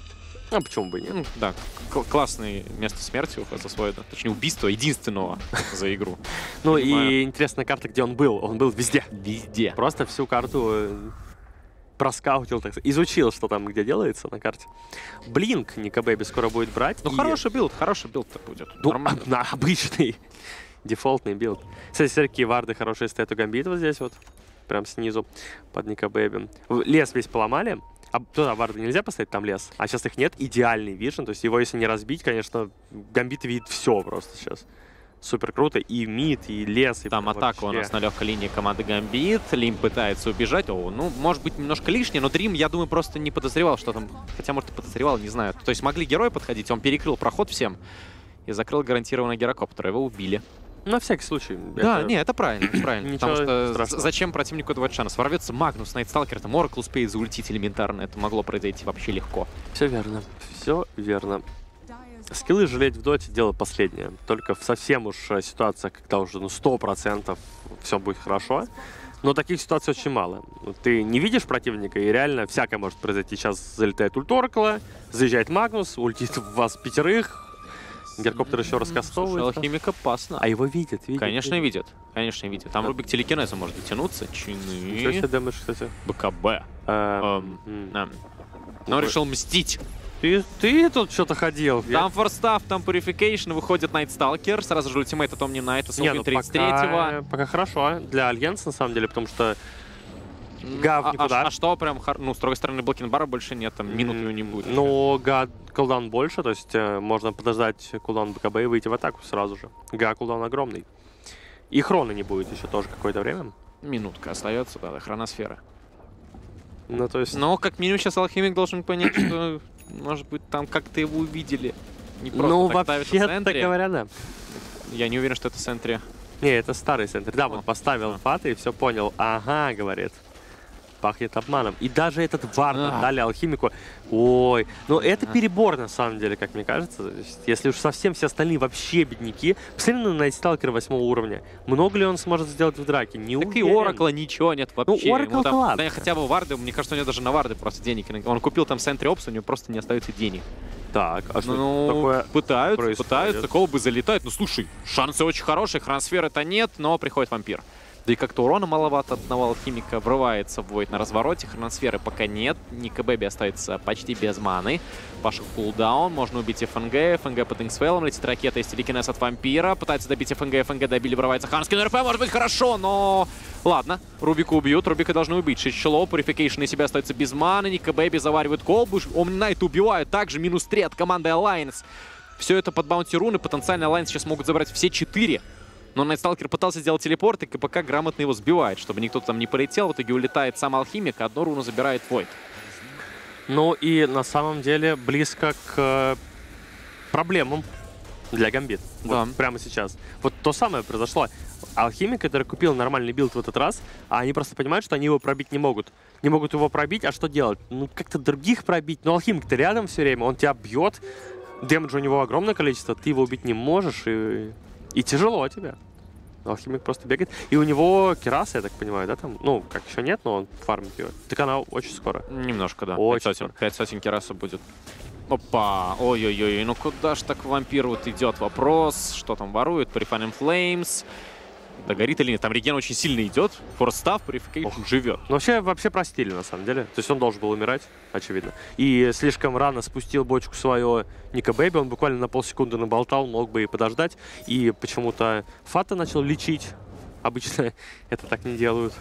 А почему бы и нет? Ну, да, классное место смерти у Фазосвойда. Точнее, убийство единственного за игру. Ну и интересная карта, где он был. Он был везде. Везде. Просто всю карту проскаутил, так сказать, изучил, что там где делается на карте. Блинк Ника Бэби скоро будет брать. Ну, хороший билд-то будет. Ну, обычный. Дефолтный билд. Кстати, всякие варды хорошие стоят у Гамбит вот здесь вот. Прям снизу под Ника Бэби. Лес весь поломали. А туда варды нельзя поставить, там лес. А сейчас их нет. Идеальный вижен. То есть его если не разбить, конечно, Гамбит видит все просто сейчас. Супер круто. И мид, и лес. И там атака вообще. У нас на легкой линии команды Гамбит. Лим пытается убежать. О, ну, может быть, немножко лишнее, но Дрим, я думаю, просто не подозревал, что там... Хотя, может, и подозревал, не знаю. То есть могли герои подходить, он перекрыл проход всем и закрыл гарантированно гирокоптера. Его убили. На всякий случай. Да, это правильно, правильно. Потому что страшного. Зачем противнику давать шанс? Ворвется Магнус, Найтсталкер, там Оракл успеет заультить элементарно. Это могло произойти вообще легко. Все верно. Все верно. Скиллы жалеть в доте дело последнее. Только в совсем уж ситуациях, когда уже 100% все будет хорошо. Но таких ситуаций очень мало. Ты не видишь противника, и реально всякое может произойти. Сейчас залетает ульт Оракла, заезжает Магнус, ультит в вас 5. Гирокоптер еще раскастовывает. Алхимик опасно. А его видят. Конечно, видят. Конечно, видят. Там Рубик телекинезом может дотянуться. Чины. Ничего себе дэмэдж, кстати. БКБ. Но решил мстить. Ты тут что-то ходил. Там форстав, там Purification, выходит Найтсталкер, сразу же ультимейт от Omni-Knight, Assault 33-го. Пока хорошо для Альянса, на самом деле, потому что Гав никуда. А что прям, ну, с другой стороны, блокинбара больше нет, там минут не будет. Но кулдаун больше, то есть можно подождать кулдаун БКБ и выйти в атаку сразу же. Кулдаун огромный. И хрона не будет еще тоже какое-то время. Минутка остается, да, до хроносферы. Ну, то есть... Но как минимум сейчас алхимик должен понять, что, может быть, там как-то его увидели. Не просто ну, так ставят в центре. вообще-то говоря, да. Я не уверен, что это в центре. Не, это старый центр. Да, вот поставил фаты и все понял. Ага, говорит. Пахнет обманом. И даже этот вард дали алхимику. Ой, ну это перебор на самом деле, как мне кажется. Если уж совсем все остальные вообще бедняки. Посмотри на Найтсталкера 8 уровня. Много ли он сможет сделать в драке? Не так уверен. И Оракла ничего нет вообще. Ну, Оракл да, хотя бы варды, мне кажется, у него даже на варды просто денег. Он купил там в центре опс, у него просто не остается денег. Так, а что Ну, такое пытаются, происходит? колбы залетают. Ну, слушай, шансы очень хорошие, хроносферы-то нет, но приходит вампир. Да и как-то урона маловато от одного алхимика, врывается в Войд на развороте, хроносферы пока нет, Ника Бэби остается почти без маны. Пошел кулдаун, можно убить ФНГ под Инксфейлом, летит ракета из телекинез от вампира, пытается добить ФНГ добили, врывается Ханскин РП, может быть хорошо, но... Ладно, Рубика убьют, Рубика должны убить. 6 челов, Purification на себя остается без маны, Ника Бэби заваривает колбу, Омнайт убивают, также минус 3 от команды Alliance. Все это под баунти руны, потенциально Alliance сейчас могут забрать все 4. Но Найтсталкер пытался сделать телепорт, и КПК грамотно его сбивает, чтобы никто там не полетел. В итоге улетает сам Алхимик, а одну руну забирает Войд. Ну и на самом деле близко к проблемам для Гамбит. Да. Вот прямо сейчас. Вот то самое произошло. Алхимик, который купил нормальный билд в этот раз, а они просто понимают, что они его пробить не могут. Не могут его пробить, а что делать? Ну, как-то других пробить. Ну, Алхимик-то рядом все время, он тебя бьет. Дэмэджа у него огромное количество, ты его убить не можешь, и тяжело тебе. Алхимик просто бегает. И у него Кераса, я так понимаю, да, там? Ну, как еще нет, но он фармит ее. Так она очень скоро. Немножко, да. Очень 5 сотен. 5 сотен Кераса будет. Опа! Ой-ой-ой, ну куда ж так вампир вот идет? Вопрос, что там ворует? Purifying Flames. Догорит или нет? Там реген очень сильно идет. Форстав, Purification живет. Ну, вообще простили, на самом деле. То есть он должен был умирать, очевидно. И слишком рано спустил бочку свое Ника Бэби. Он буквально на полсекунды наболтал, мог бы и подождать. И почему-то Фата начал лечить. Обычно это так не делают.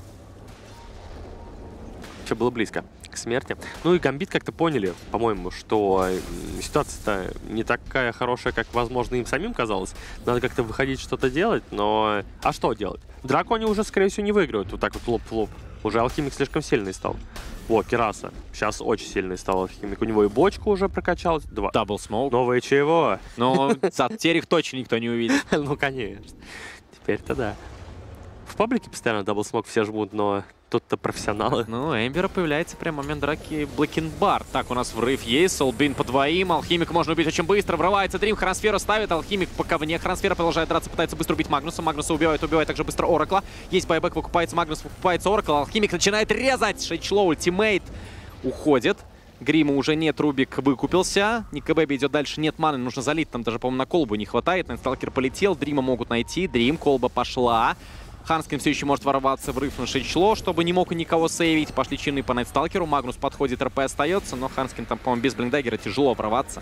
Все было близко к смерти. Ну и Гамбит как-то поняли, по-моему, что ситуация-то не такая хорошая, как, возможно, им самим казалось. Надо как-то выходить, что-то делать, но... А что делать? Драку они уже, скорее всего, не выиграют вот так вот лоб в лоб. Уже Алхимик слишком сильный стал. О, Кераса. Сейчас очень сильный стал Алхимик. У него и бочку уже прокачалась. 2. Дабл смоук. Новые чего? Но теперь их точно никто не увидит. Ну, конечно. Теперь-то да. В паблике постоянно даблсмок все жмут, но тут-то профессионалы. Ну, Эмбера появляется прям момент драки Блэкенбар. Так, у нас врыв есть, Солбин по двоим, Алхимик можно убить очень быстро, врывается Дрим, Хроносфера ставит, Алхимик пока вне Хроносфера, продолжает драться, пытается быстро убить Магнуса, Магнуса убивает также быстро Оракла. Есть байбек, выкупается Магнус, выкупается Оракл, Алхимик начинает резать, Шейчлоу, ультимейт уходит. Грима уже нет, Рубик выкупился. Ника Бэби идет дальше, нет маны, нужно залить, там даже, по-моему, на колбу не хватает. Найтсталкер полетел, Дрима могут найти, Дрим, колба пошла. Ханскин все еще может ворваться в рыв на Шейчло, чтобы не мог никого сейвить. Пошли чины по Найтсталкеру, Магнус подходит, РП остается, но Ханскин там, по-моему, без блиндаггера тяжело ворваться.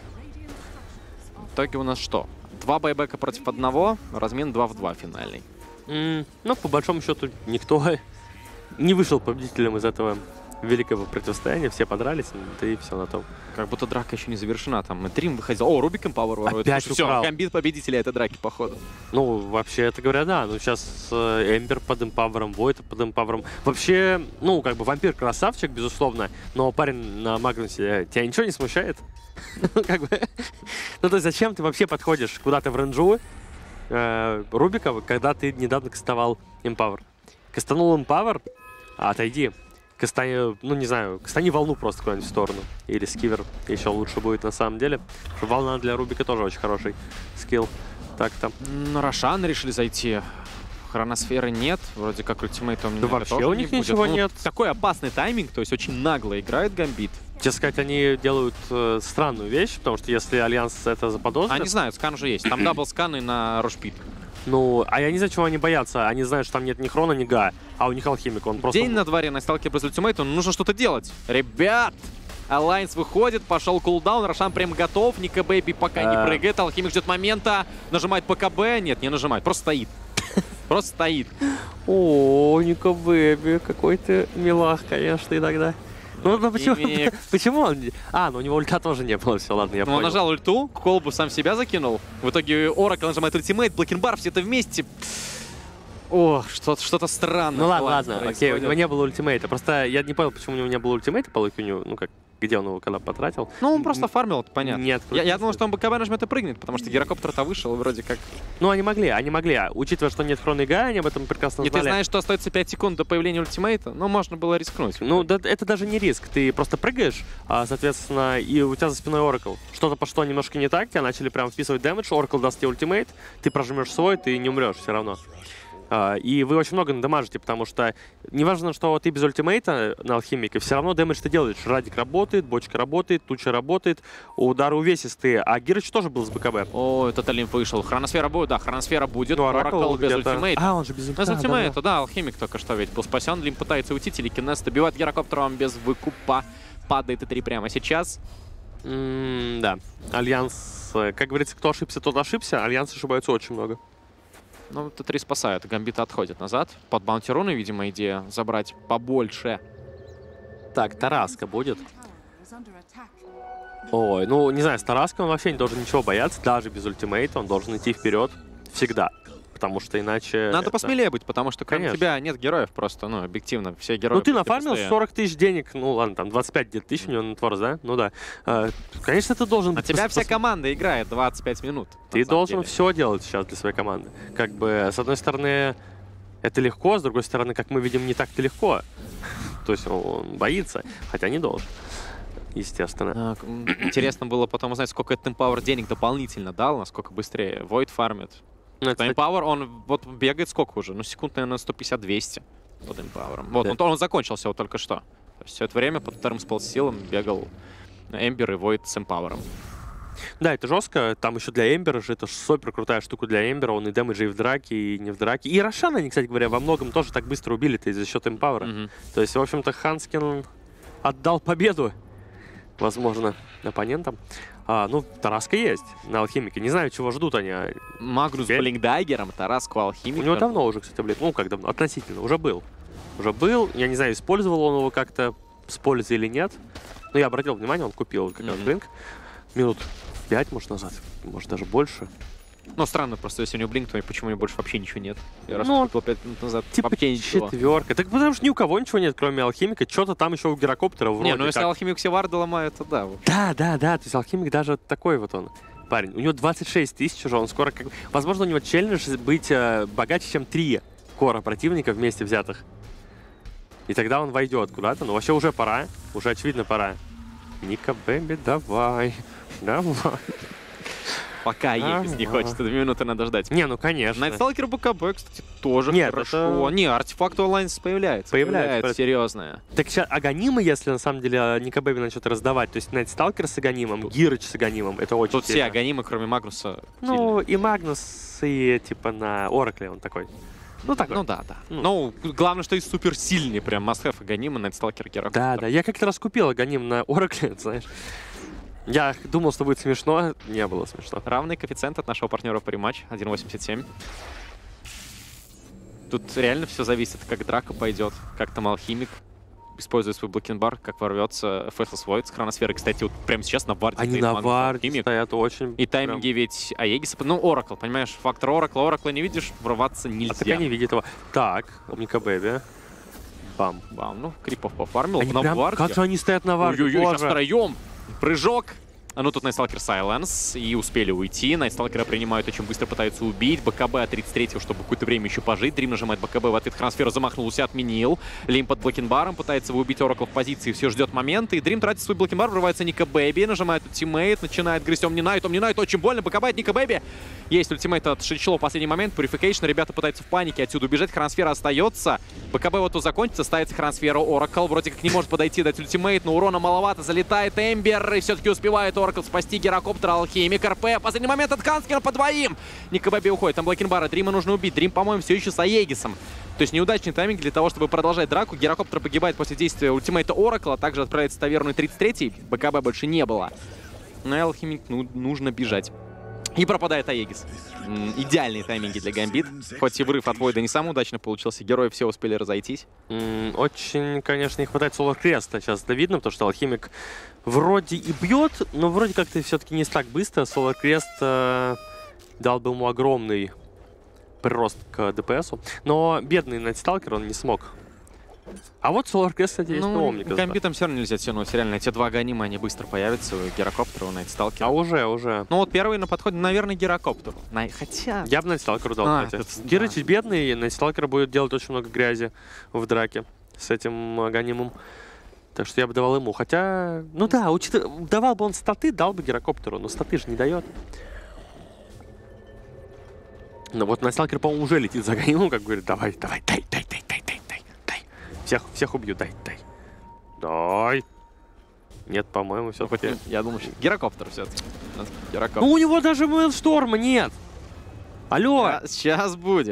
В итоге у нас что? 2 байбека против 1, размен 2 в 2 финальный. Ну, по большому счету, никто не вышел победителем из этого великого противостояния, все подрались, да и все на том. Как будто драка еще не завершена, там Дрим выходил. О, Рубик Эмпауэр ворует. Опять Все, украл. Гамбит победителя этой драки, походу. Ну, вообще, это говоря, да. Ну, сейчас Эмбер под импавером, Войд под импавером. Вообще, ну, как бы вампир красавчик, безусловно, но парень на Магнусе, тебя ничего не смущает? Как бы, ну, то есть зачем ты вообще подходишь куда-то в рейнджу Рубика, когда ты недавно кастовал импавер? Кастанул импавер, отойди. Кастани, ну не знаю, кастани волну просто куда-нибудь в сторону. Или скивер еще лучше будет на самом деле. Волна для Рубика тоже очень хороший скилл. Так-то. На Рошан решили зайти. Хроносферы нет. Вроде как ультимейта у меня вообще тоже у них не будет. ничего Ну, нет. Такой опасный тайминг, то есть очень нагло играет Гамбит. Тебе сказать, они делают странную вещь, потому что если Альянс это заподозрит... Они знают, скан же есть. Там дабл сканы на Рошпит. Ну, а я не знаю, чего они боятся. Они знают, что там нет ни Хрона, ни Га. А у них Алхимик, он просто... День на дворе, на сталке без ультимейта, нужно что-то делать. Ребят! Alliance выходит, пошел кулдаун, Рошан прям готов, Ника Бэби пока не прыгает, Алхимик ждет момента, нажимает ПКБ, нет, не нажимает, просто стоит. Просто стоит. О, Ника Бэби, какой ты милах, конечно, иногда. Ну почему? Почему он... А, ну у него ульта тоже не было, все, ладно, я понял. Он нажал ульту, колбу сам себя закинул. В итоге Оракл нажимает ультимейт, Блэкенбар, все это вместе. О, что-то странное. Ну ладно, окей, у него не было ультимейта. Просто я не понял, почему у него не было ультимейта по лукиню, ну как, где он его когда потратил. Ну, он просто фармил, это понятно. Нет. Я думал, что он БКБ нажмет и прыгнет, потому что гирокоптер-то вышел, и вроде как... Ну, они могли. А учитывая, что нет Хрона и Гая, они об этом прекрасно И знали. ты знаешь, что остается 5 секунд до появления ультимейта, ну, можно было рискнуть. Ну, да, это даже не риск. Ты просто прыгаешь, соответственно, и у тебя за спиной Оракл. Что-то пошло немножко не так, тебя начали прям вписывать дэмэдж, Оракл даст тебе ультимейт, ты прожмешь свой, ты не умрешь все равно. И вы очень много надамажите, потому что неважно, что ты без ультимейта на алхимике, все равно дэмэдж ты делаешь. Радик работает, бочка работает, туча работает, удары увесистые. А Гирыч тоже был с БКБ. О, этот Олимп вышел. Хроносфера будет, да, хроносфера будет. Ну, Оракл без ультимейта. А, он же без Без ультимейта. ультимейта, да, алхимик только что ведь был спасен. Лимп пытается уйти, телекинез добивает гирокоптером без выкупа. Падает и 3 прямо сейчас. Да. Альянс, как говорится, кто ошибся, тот ошибся. Альянс ошибаются очень много. Ну, Т3 спасают. Гамбит отходит назад. Под баунти руны, видимо, идея забрать побольше. Так, Тараска будет. Ой, ну, не знаю, с Тараской он вообще не должен ничего бояться, даже без ультимейта. Он должен идти вперед всегда. Потому что иначе... Надо посмелее быть, потому что кроме Конечно. тебя нет героев просто. Ну, объективно, все герои... Ну, ты просто нафармил быстрее. 40 тысяч денег, ну ладно, там 25 где-то тысяч у него на Творс, да? Ну да. Конечно, ты должен... На тебя вся команда играет 25 минут. Ты должен все делать сейчас для своей команды. Как бы, с одной стороны, это легко, с другой стороны, как мы видим, не так-то легко. То есть он боится, хотя не должен. Естественно. Интересно было потом узнать, сколько этот Empower денег дополнительно дал, насколько быстрее Void фармит. Ну, это, кстати, Empower, он вот бегает сколько уже? Ну, секунд, наверное, 150-200 под Empower. Вот, Да. он закончился вот только что. То есть все это время под вторым спелсилом бегал Эмбер и Void с Empower. Да, это жестко. Там еще для Эмбера же это супер крутая штука для Эмбера. Он и дэмэджи и в драке, и не в драке. И Рошана они, кстати говоря, во многом тоже так быстро убили-то за счет Эмпауэра. То есть, в общем-то, Ханскин отдал победу, возможно, оппонентам. Ну, Тараска есть на алхимике. Не знаю, чего ждут они. Магнус с Блинкдайгером, Тараску Алхимик. У него давно уже, кстати, блин. Ну, как давно? Относительно. Уже был. Уже был. Я не знаю, использовал он его как-то с пользой или нет. Но я обратил внимание, он купил как раз блинк. Минут 5, может, назад. Может, даже больше. Ну, странно просто, если у него блинк, то почему у него больше вообще ничего нет? Я раз Ну, купил 5 минут назад, Типа вообще ничего. четверка. Так потому что ни у кого ничего нет, кроме алхимика. Что-то там еще у гирокоптера вроде Не, ну если как. алхимик все варды ломают, то да. Да. То есть алхимик даже такой вот он. Парень, у него 26 тысяч уже, он скоро как... Возможно, у него челлендж быть богаче, чем 3 кора противника вместе взятых. И тогда он войдет куда-то. Ну, вообще уже пора. Уже очевидно пора. Ника Бэби, давай. Пока Егис не хочет, 2 минуты надо ждать. Не, ну конечно. Найтсталкер БКБ, кстати, тоже Нет, хорошо. это- Не, артефакт Alliance появляется. Появляется. Серьезная. Так сейчас Аганимы, если на самом деле Ника Бэби начнет раздавать, то есть Найтсталкер с Аганимом, Гирыч с Аганимом, это очень Тут все сильно. аганимы, кроме Магнуса. Ну, и Магнус, и типа на Оракле он такой. Ну, такой. Ну да. Ну. Ну, главное, что и супер сильный, прям must-have аганимы, Найтсталкер, Геракл. Да. Я как-то раз купил Аганим на Оракле, знаешь. Я думал, что будет смешно, не было смешно. Равный коэффициент от нашего партнера по рематч, 1.87. Тут реально все зависит, как драка пойдет, как там алхимик использует свой блокинбар, как ворвется Faithless Void с хроносферой. Кстати, вот прямо сейчас на варде Они стоит на Магнус варде Алхимик. стоят очень... И тайминги ведь Аегиса... Ну, Оракл, понимаешь, фактор Оракла. Оракла не видишь, врываться нельзя. А так они видят его. Так, Ника Бэби. Бам. Бам, ну, крипов пофармил Они на прям, варде. как же они стоят на варде, Ой-ой-ой, сейчас боже. втроем. Прыжок. А ну тут Найтсталкер Сайленс, и успели уйти. Найтсталкера принимают, очень быстро пытаются убить. БКБ от 33-го, чтобы какое-то время еще пожить. Дрим нажимает БКБ, в ответ хроносферу замахнулся, отменил. Лим под блокинбаром, пытается убить Оракл в позиции, все ждет момента. И Дрим тратит свой блокинбар, врывается Ника Бэби, нажимает ультимейт, начинает грызть Омнинайт, очень больно, БКБ от Ника Бэби. Есть ультимейт от Шичло в последний момент, Purification, ребята пытаются в панике отсюда убежать, хроносфера остается. БКБ вот тут закончится, ставится хроносфера, Оракл вроде как не может подойти, дать ультимейт, но урона маловато, залетает Эмбер, и все-таки успевает Оракл спасти Гирокоптер, Алхимик, РП, последний момент от Ханскера по двоим. Ника Бэби уходит, там блокинбара, Дрима нужно убить, Дрим, по-моему, все еще с Аегисом. То есть неудачный тайминг для того, чтобы продолжать драку. Гирокоптер погибает после действия ультимейта Оракла, также отправляется в таверну 33-й, БКБ больше не было. Но и Алхимик нужно бежать. И пропадает Аегис. Идеальные тайминги для Гамбит. Хоть и врыв от Войда не самый удачно получился, герои все успели разойтись. Очень, конечно, не хватает Solar Crest. Сейчас это видно, потому что алхимик вроде и бьет, но вроде как-то все-таки не так быстро. Solar Crest дал бы ему огромный прирост к ДПСу. Но бедный Найтсталкер он не смог. А вот Solar Crest, кстати, есть на Омника. Гамбитам все равно нельзя тянуть. Реально, эти два аганима, они быстро появятся. У Гирокоптера, у Найтсталкера. А уже. Ну вот первый на подходе, наверное, Гирокоптеру. Хотя... Я бы Найтсталкеру дал, кстати. Гирыч бедный, Найтсталкер будет делать очень много грязи в драке с этим аганимом. Так что я бы давал ему. Хотя, ну да, давал бы он статы, дал бы Гирокоптеру, но статы же не дает. Ну вот на сталкер, по-моему, уже летит за Ганимом, как говорит, давай, дай. Всех убью, дай. Нет, по-моему, все-таки. Я думаю, что гирокоптер все-таки. Гирокоптер. Ну у него даже Мейлшторма нет. Алло. Сейчас будет.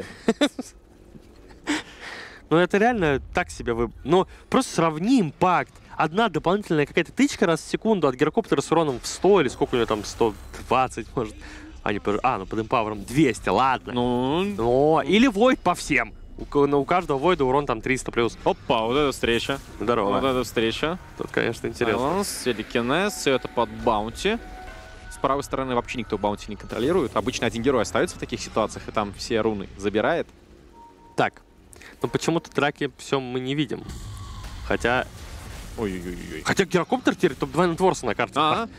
Ну это реально так себе вы... Ну просто сравни импакт. Одна дополнительная какая-то тычка раз в секунду от гирокоптера с уроном в 100 или сколько у него там, 120, может. Ну под импавером 200, ладно. Ну, или Войд по всем. У каждого Войда урон там 300 плюс. Опа, вот эта встреча. Здорово. Вот эта встреча. Тут, конечно, интересно. Баланс, телекинез, все это под баунти. С правой стороны вообще никто баунти не контролирует. Обычно один герой остается в таких ситуациях, и там все руны забирает. Так, но почему-то драки все мы не видим. Хотя... Ой-ой-ой. Хотя гирокоптер теперь топ-2 нетворса на карте.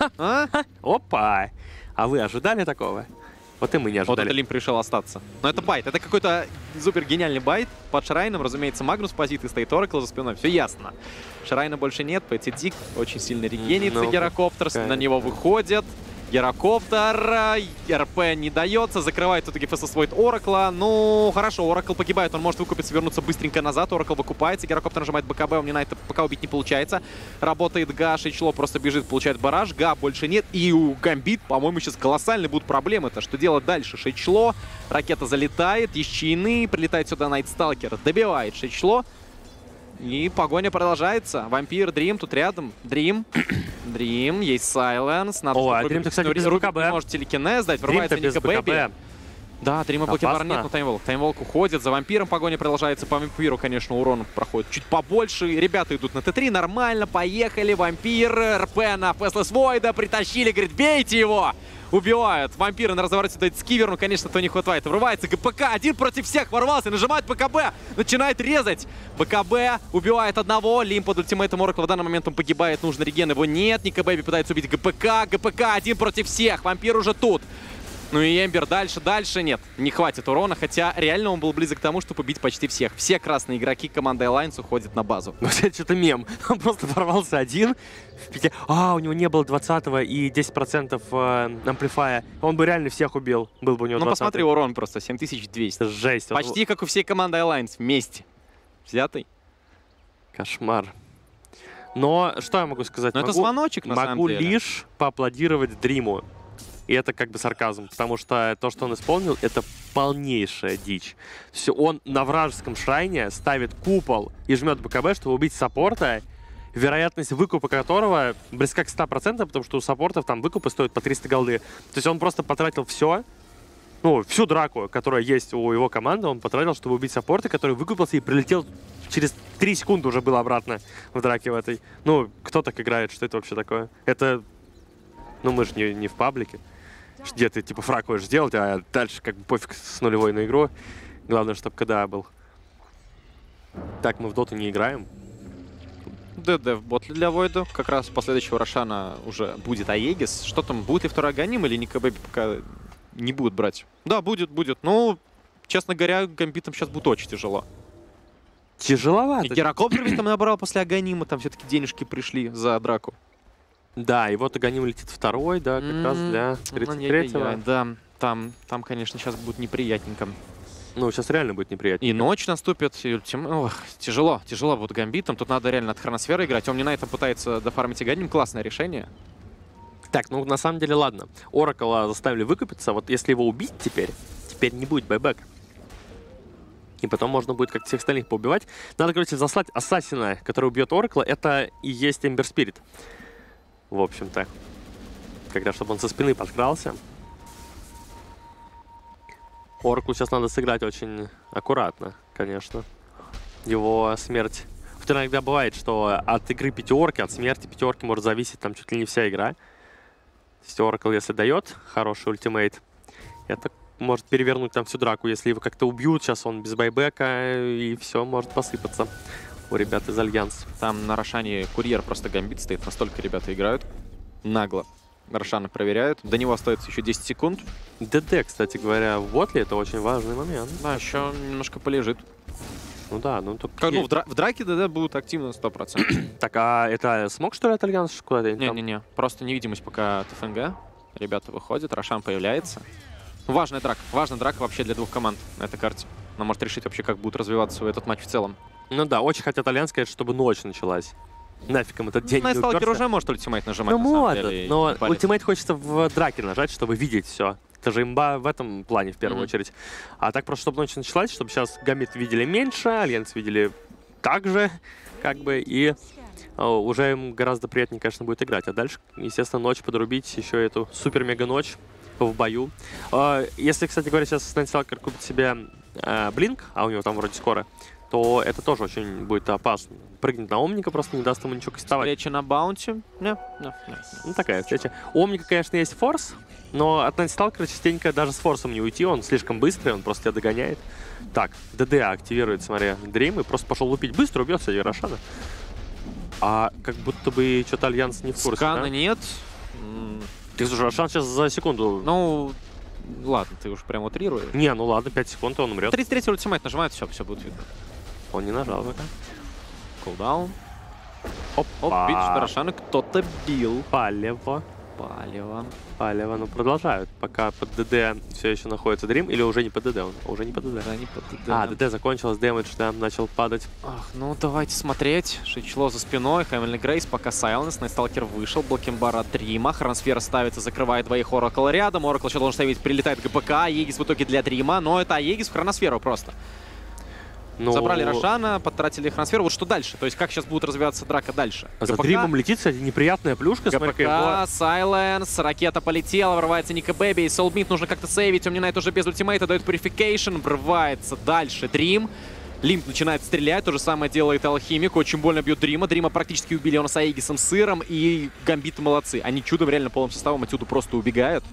Опа! А вы ожидали такого? Вот и мы не ожидали. Вот это Лимп решил остаться. Но это байт. Это какой-то супер гениальный байт. Под Шрайном, разумеется, Магнус позит и стоит Оракл за спиной. Все ясно. Шрайна больше нет. Пэтидик очень сильно регенится. Гирокоптер на него выходит. Гирокоптер. РП не дается. Закрывает тут ГФС свой Оракла. Ну, хорошо. Оракл погибает. Он может выкупиться, вернуться быстренько назад. Оракл выкупается. Гирокоптер нажимает БКБ. У меня это пока убить не получается. Работает Га. Шейчло просто бежит, получает бараж. Га больше нет. И у Гамбит, по-моему, сейчас колоссальные будут проблемы-то. Что делать дальше? Шейчло. Ракета залетает. Из чайны. Прилетает сюда Найтсталкер. Добивает Шейчло. И погоня продолжается. Вампир, Дрим тут рядом. Дрим. Есть Сайленс. О, Дрим, кстати, без БКБ. Может телекинез дать. Врывается Ника Бэби. Да, Дрима Блокибар нет, но Таймволк. Таймволк уходит. За вампиром погоня продолжается. По вампиру, конечно, урон проходит чуть побольше. Ребята идут на Т3. Нормально, поехали. Вампир. РП на Фэслес Войда. Притащили, говорит, бейте его. Убивают. Вампиры на развороте дает скивер, но, конечно, то не хватает. Врывается ГПК. Один против всех ворвался. Нажимает БКБ. Начинает резать. БКБ убивает одного. Лим под ультимейтом Оракла в данный момент он погибает. Нужно реген. Его нет. Ника Бэби пытается убить ГПК. ГПК один против всех. Вампир уже тут. Ну и Эмбер дальше. Нет, не хватит урона. Хотя реально он был близок к тому, чтобы убить почти всех. Все красные игроки команды Alliance уходят на базу. Ну, это что-то мем. Он просто ворвался один. У него не было 20-го и 10% амплифая. Он бы реально всех убил. Был бы у него 20-й. Ну посмотри, урон просто 7200. Жесть. Почти как у всей команды Alliance вместе. Взятый. Кошмар. Но что я могу сказать? Ну это звоночек, на самом деле. Могу лишь поаплодировать Дриму. И это как бы сарказм, потому что то, что он исполнил, это полнейшая дичь. Все, он на вражеском шрайне ставит купол и жмет БКБ, чтобы убить саппорта, вероятность выкупа которого близка к 100%, потому что у саппортов там выкупы стоят по 300 голды. То есть он просто потратил все, ну, всю драку, которая есть у его команды, он потратил, чтобы убить саппорта, который выкупился и прилетел через 3 секунды уже был обратно в драке в этой. Ну, кто так играет? Что это вообще такое? Это... Ну, мы же не в паблике. Где ты, типа, фраг хочешь сделать, а дальше как бы пофиг с нулевой на игру. Главное, чтобы КДА был. Так, мы в доту не играем. ДД в ботле для Войда. Как раз последующего Рошана уже будет Аегис. Что там, будет ли второй Аганим или Ника Бэби пока не будут брать? Да, будет. Ну, честно говоря, Гамбитам сейчас будет очень тяжело. Тяжеловато. И Гирокоптер ведь там набрал после Аганима, там все-таки денежки пришли за драку. Да, и вот Аганим летит второй, да, как раз для 33-го. Да, там, конечно, сейчас будет неприятненько. Ну, сейчас реально будет неприятненько. И ночь наступит, и тяжело будет Гамбитом. Тут надо реально от Хроносферы играть. Он не на этом пытается дофармить Аганим. Классное решение. Так, ну, на самом деле, ладно. Оракла заставили выкупиться. Вот если его убить теперь не будет байбека. И потом можно будет как всех остальных поубивать. Надо, короче, заслать Ассасина, который убьет Оракла. Это и есть Эмбер Спирит. В общем-то. Когда, чтобы он со спины подкрался. Орку сейчас надо сыграть очень аккуратно, конечно. Его смерть... Хоть иногда бывает, что от игры пятерки, от смерти пятерки может зависеть там чуть ли не вся игра. То есть Оракл, если дает хороший ультимейт, это может перевернуть там всю драку. Если его как-то убьют, сейчас он без байбека, и все может посыпаться у ребят из Альянса. Там на Рошане курьер просто Гамбит стоит. Настолько ребята играют нагло. Рошана проверяют. До него остается еще 10 секунд. ДД, кстати говоря, в ботле это очень важный момент. Да, еще немножко полежит. Ну да, ну тут... Ну, в драке ДД будут активно 100%. Так, а это смог, что ли, от Альянса куда-то? Не-не-не, просто невидимость пока от ФНГ. Ребята выходят, Рошан появляется. Важная драка вообще для двух команд на этой карте. Она может решить вообще, как будет развиваться этот матч в целом. Ну да, очень хотят Альянс, конечно, чтобы ночь началась. Нафиг им этот день не Найсталкер уперся. уже может ультимейт нажимать, Ну, на самом может, деле, но и палец. ультимейт хочется в драке нажать, чтобы видеть все. Это же имба в этом плане, в первую очередь. А так просто, чтобы ночь началась, чтобы сейчас Гамбит видели меньше, Альянс видели так же, как бы, и уже им гораздо приятнее, конечно, будет играть. А дальше, естественно, ночь подрубить, еще эту супер-мега-ночь в бою. Если, кстати говоря, сейчас Найсталкер купит себе Блинк, а у него там вроде скоро, то это тоже очень будет опасно. Прыгнет на Омника, просто не даст ему ничего кастовать. Встреча на баунти? Не. Ну, такая встреча. У Омника, конечно, есть форс, но от Найсталкера частенько даже с форсом не уйти, он слишком быстрый, он просто тебя догоняет. Так, ДДА активирует, смотри, Дрим, и просто пошел лупить быстро, убьет, кстати, Рошана. А как будто бы что-то Альянс не в курсе, Скана да? нет. Ты слушай, Рошан сейчас за секунду... Ну, ладно, ты уж прям утрируешь. Не, ну ладно, 5 секунд, и он умрет. 33-й ультимейт нажимает, все будет видно. Он не нажал пока. Кулдаун. Оп, Опа. видишь, Рошана кто-то бил. Палево. Палево. Ну, продолжают. Пока под ДД все еще находится Дрим, или уже не под ДД? Он уже не под ДД. Да, не под ДД. А, ДД закончилось, дэмэдж, да, начал падать. Ах, ну давайте смотреть. Шичло за спиной, Хэмилли Грейс, пока Сайленс, Найсталкер вышел, Блокимбар от Дрима, Хроносфера ставится, закрывает двоих Оракл рядом, Оракл еще должен ставить, прилетает ГПК, Аегис в итоге для Дрима, но это Аегис в Хроносферу просто. Ну, Забрали Рошана, потратили Хроносферу, вот что дальше? То есть как сейчас будет развиваться драка дальше? За ГПК, Дримом летит, кстати, неприятная плюшка. Смотри, ГПК, Сайленс, ракета полетела, врывается Ника Бэби, и Soulmint нужно как-то сейвить, Omni-Knight уже без ультимейта, дает Purification, врывается дальше Дрим. Лимп начинает стрелять, то же самое делает Алхимик, очень больно бьет Дрима. Дрима практически убили, он с Аегисом, Сыром, и Гамбиты молодцы. Они чудом реально полным составом отсюда просто убегают.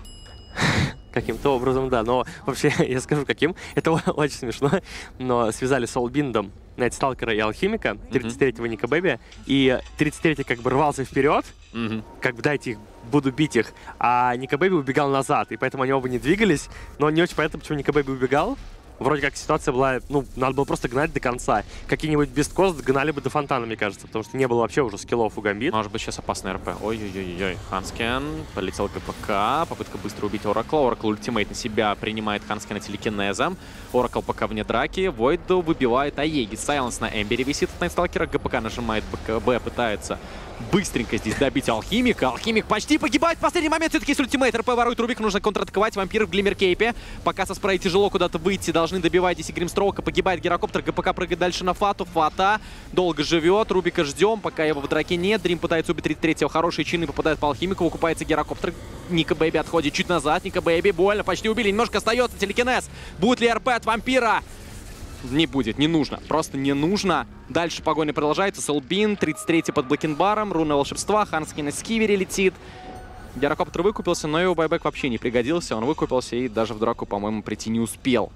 Каким-то образом, да. Но вообще, я скажу, каким. Это очень смешно. Но связали с Олбиндом Найтсталкера и Алхимика, 33-го Ника Бэби, и 33-й как бы рвался вперед, как бы дайте их, буду бить их, а Ника Бэби убегал назад, и поэтому они оба не двигались, но не очень понятно, почему Ника Бэби убегал. Вроде как ситуация была, ну, надо было просто гнать до конца. Какие-нибудь бесткост гнали бы до фонтана, мне кажется, потому что не было вообще уже скиллов у Гамбит. Может быть, сейчас опасный РП. Ой-ой-ой-ой. Ханскен. Полетел ГПК. Попытка быстро убить Оракла. Оракл ультимейт на себя принимает Ханскена телекинезом. Оракл пока вне драки. Войду выбивает Аегис. Сайленс на Эмбере висит от Найсталкера. ГПК нажимает БКБ. Пытается быстренько здесь добить Алхимика. Алхимик почти погибает в последний момент. Все-таки есть ультимейт. РП ворует Рубик. Нужно контратаковать. Вампир в Глиммеркейпе. Пока со спрея тяжело куда-то выйти. Должны добивать здесь и Гримстроука. Погибает Герокоптер. ГПК прыгает дальше на Фату. Фата долго живет. Рубика ждем. Пока его в драке нет. Дрим пытается убить 33-го. Хорошие чины попадают по Алхимику. Выкупается Герокоптер. Ника Бэби отходит чуть назад. Ника Бэби больно. Почти убили. Немножко остается телекинез. Будет ли РП от вампира? Не будет, не нужно. Просто не нужно. Дальше погоня продолжается. Солбин, 33-й под Блокинбаром. Руна волшебства. Ханскин из Скивери летит. Герокоптер выкупился, но его байбек вообще не пригодился. Он выкупился и даже в драку, по-моему, прийти не успел.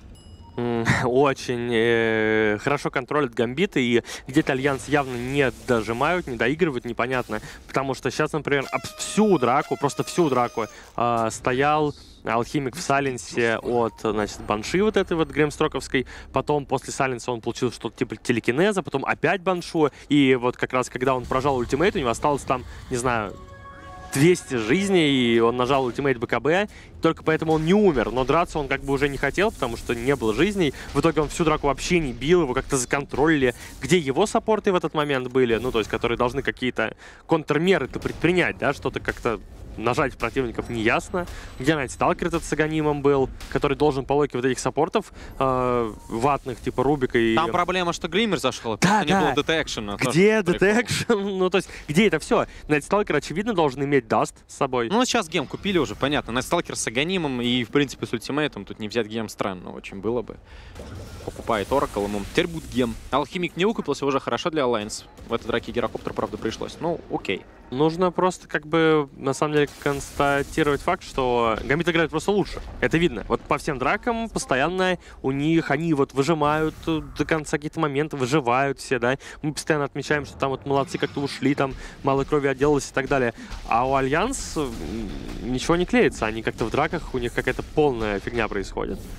Очень хорошо контролят Гамбиты, и где-то Альянс явно не дожимают, не доигрывают, непонятно. Потому что сейчас, например, всю драку, просто всю драку стоял Алхимик в Сайленсе от, значит, Банши вот этой вот Гримстроковской. Потом после Сайленса он получил что-то типа телекинеза, потом опять Баншу. И вот как раз, когда он прожал ультимейт, у него осталось там, не знаю, 200 жизней, и он нажал ультимейт БКБ, только поэтому он не умер, но драться он как бы уже не хотел, потому что не было жизней. В итоге он всю драку вообще не бил, его как-то законтролили. Где его саппорты в этот момент были, ну, то есть, которые должны какие-то контрмеры-то предпринять, да, что-то как-то нажать противников неясно. Где Найсталкер этот с Аганимом был, который должен по логике вот этих саппортов ватных, типа Рубика и... Там проблема, что Глиммер зашел, Да, не было детекшена. Где детекшн? Ну, то есть, где это все? Найсталкер, очевидно, должен иметь даст с собой. Ну, сейчас гем купили уже, понятно. Найсталкер с Аганимом и, в принципе, с ультимейтом. Тут не взять гем странно очень было бы. Покупает Оракл ему. Теперь будет гем. Алхимик не выкупился, уже хорошо для Alliance. В этой драке Герокоптер, правда, пришлось. Ну, окей. Нужно просто, как бы, на самом деле, констатировать факт, что Гамбит играет просто лучше. Это видно. Вот по всем дракам постоянно у них, они вот выжимают до конца какие-то моменты, выживают все, да. Мы постоянно отмечаем, что там вот молодцы как-то ушли, там мало крови отделалось и так далее. А у Альянс ничего не клеится. Они как-то в драках, у них какая-то полная фигня происходит.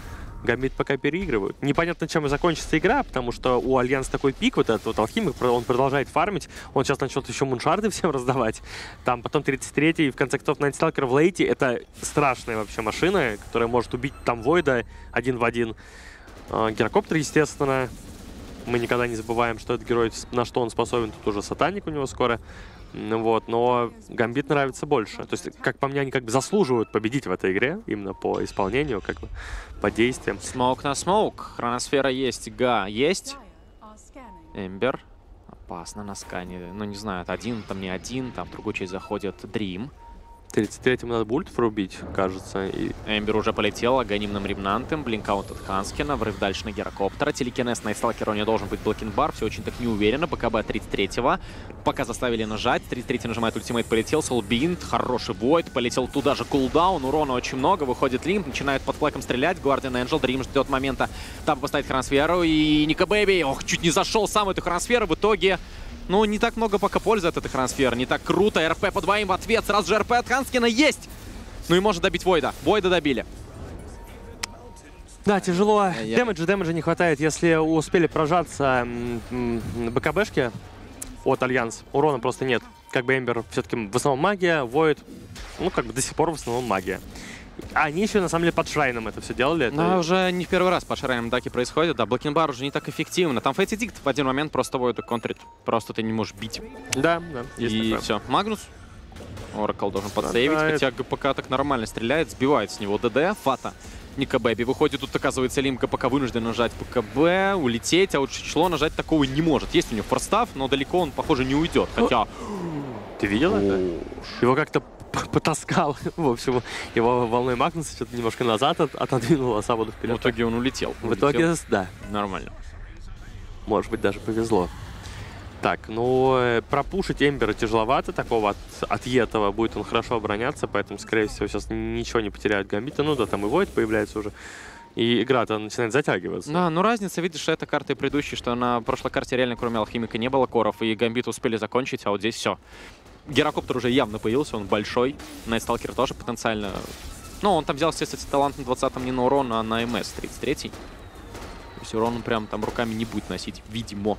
Гамбит пока переигрывают. Непонятно, чем и закончится игра, потому что у Альянс такой пик, вот этот вот Алхимик, он продолжает фармить, он сейчас начнет еще муншарды всем раздавать. Там потом 33-й, и в конце концов Найтсталкер в лейте. Это страшная вообще машина, которая может убить там Войда 1 в 1. Гирокоптер, естественно. Мы никогда не забываем, что этот герой, на что он способен. Тут уже сатаник у него скоро. Вот, но Гамбит нравится больше. То есть, как по мне, они как бы заслуживают победить в этой игре, именно по исполнению, как бы по действиям. Смоук на смоук. Хроносфера есть. Га есть. Эмбер. Опасно на скане. Ну, не знаю, один, там не один. Там в другую часть заходит Дрим. 33-м надо будет врубить, кажется. И... Эмбер уже полетел анонимным ремнантом. Блинкаут от Ханскина. Врыв дальше на Гирокоптера. Телекинез на Найтсталкера не должен быть блокинг-бар. Все очень так неуверенно. БКБ 33-го. Пока заставили нажать. 33-й нажимает ультимейт, полетел. Солбинт. Хороший Войд. Полетел туда же кулдаун. Урона очень много. Выходит Лимп. Начинает под флэком стрелять. Guardian Angel. Дрим ждет момента. Там поставить Хроносферу. И Ника Бэби. Ох, чуть не зашел сам эту Хроносферу. В итоге... Ну, не так много пока пользы от этой Хроносферы. Не так круто. РП по двоим в ответ. Сразу же РП от Ханскина есть. Ну и может добить Войда. Войда добили. Да, тяжело. Дэмэджа не хватает. Если успели прожаться БКБшки от Альянс, урона просто нет. Как бы Эмбер все-таки в основном магия, Войд, ну, как бы до сих пор в основном магия. Они еще, на самом деле, под Шрайном это все делали. Ну, уже не в первый раз под Шрайном даки происходит. Да, блокинбар уже не так эффективно. Там Фейти Дикт в один момент просто Войду контрит. Просто ты не можешь бить. Да, и все. Магнус. Оракл должен подсейвить, хотя ГПК так нормально стреляет, сбивает с него ДД. Фата. Ника Бэби выходит, тут оказывается Лим ГПК вынужден нажать ПКБ, улететь, а вот Чичло нажать такого не может. Есть у него форстав, но далеко он, похоже, не уйдет. Хотя... Ты видел это? Его как-то потаскал. В общем, его волной Магнуса что-то немножко назад отодвинуло, а сам он вперед. В итоге он улетел. В итоге, да. Нормально. Может быть, даже повезло. Так, ну, пропушить Эмбера тяжеловато, такого от Етова. Будет он хорошо обороняться, поэтому, скорее всего, сейчас ничего не потеряют Гамбита. Ну да, там и Войд появляется уже. И игра-то начинает затягиваться. Да, но разница, видишь, что эта карта и предыдущая, что на прошлой карте реально кроме Алхимика не было коров, и Гамбит успели закончить, а вот здесь все. Гирокоптер уже явно появился, он большой. Найтсталкер тоже потенциально... Ну, он там взял, естественно, талант на 20-м не на урон, а на МС 33-й. То есть урон он прям там руками не будет носить, видимо.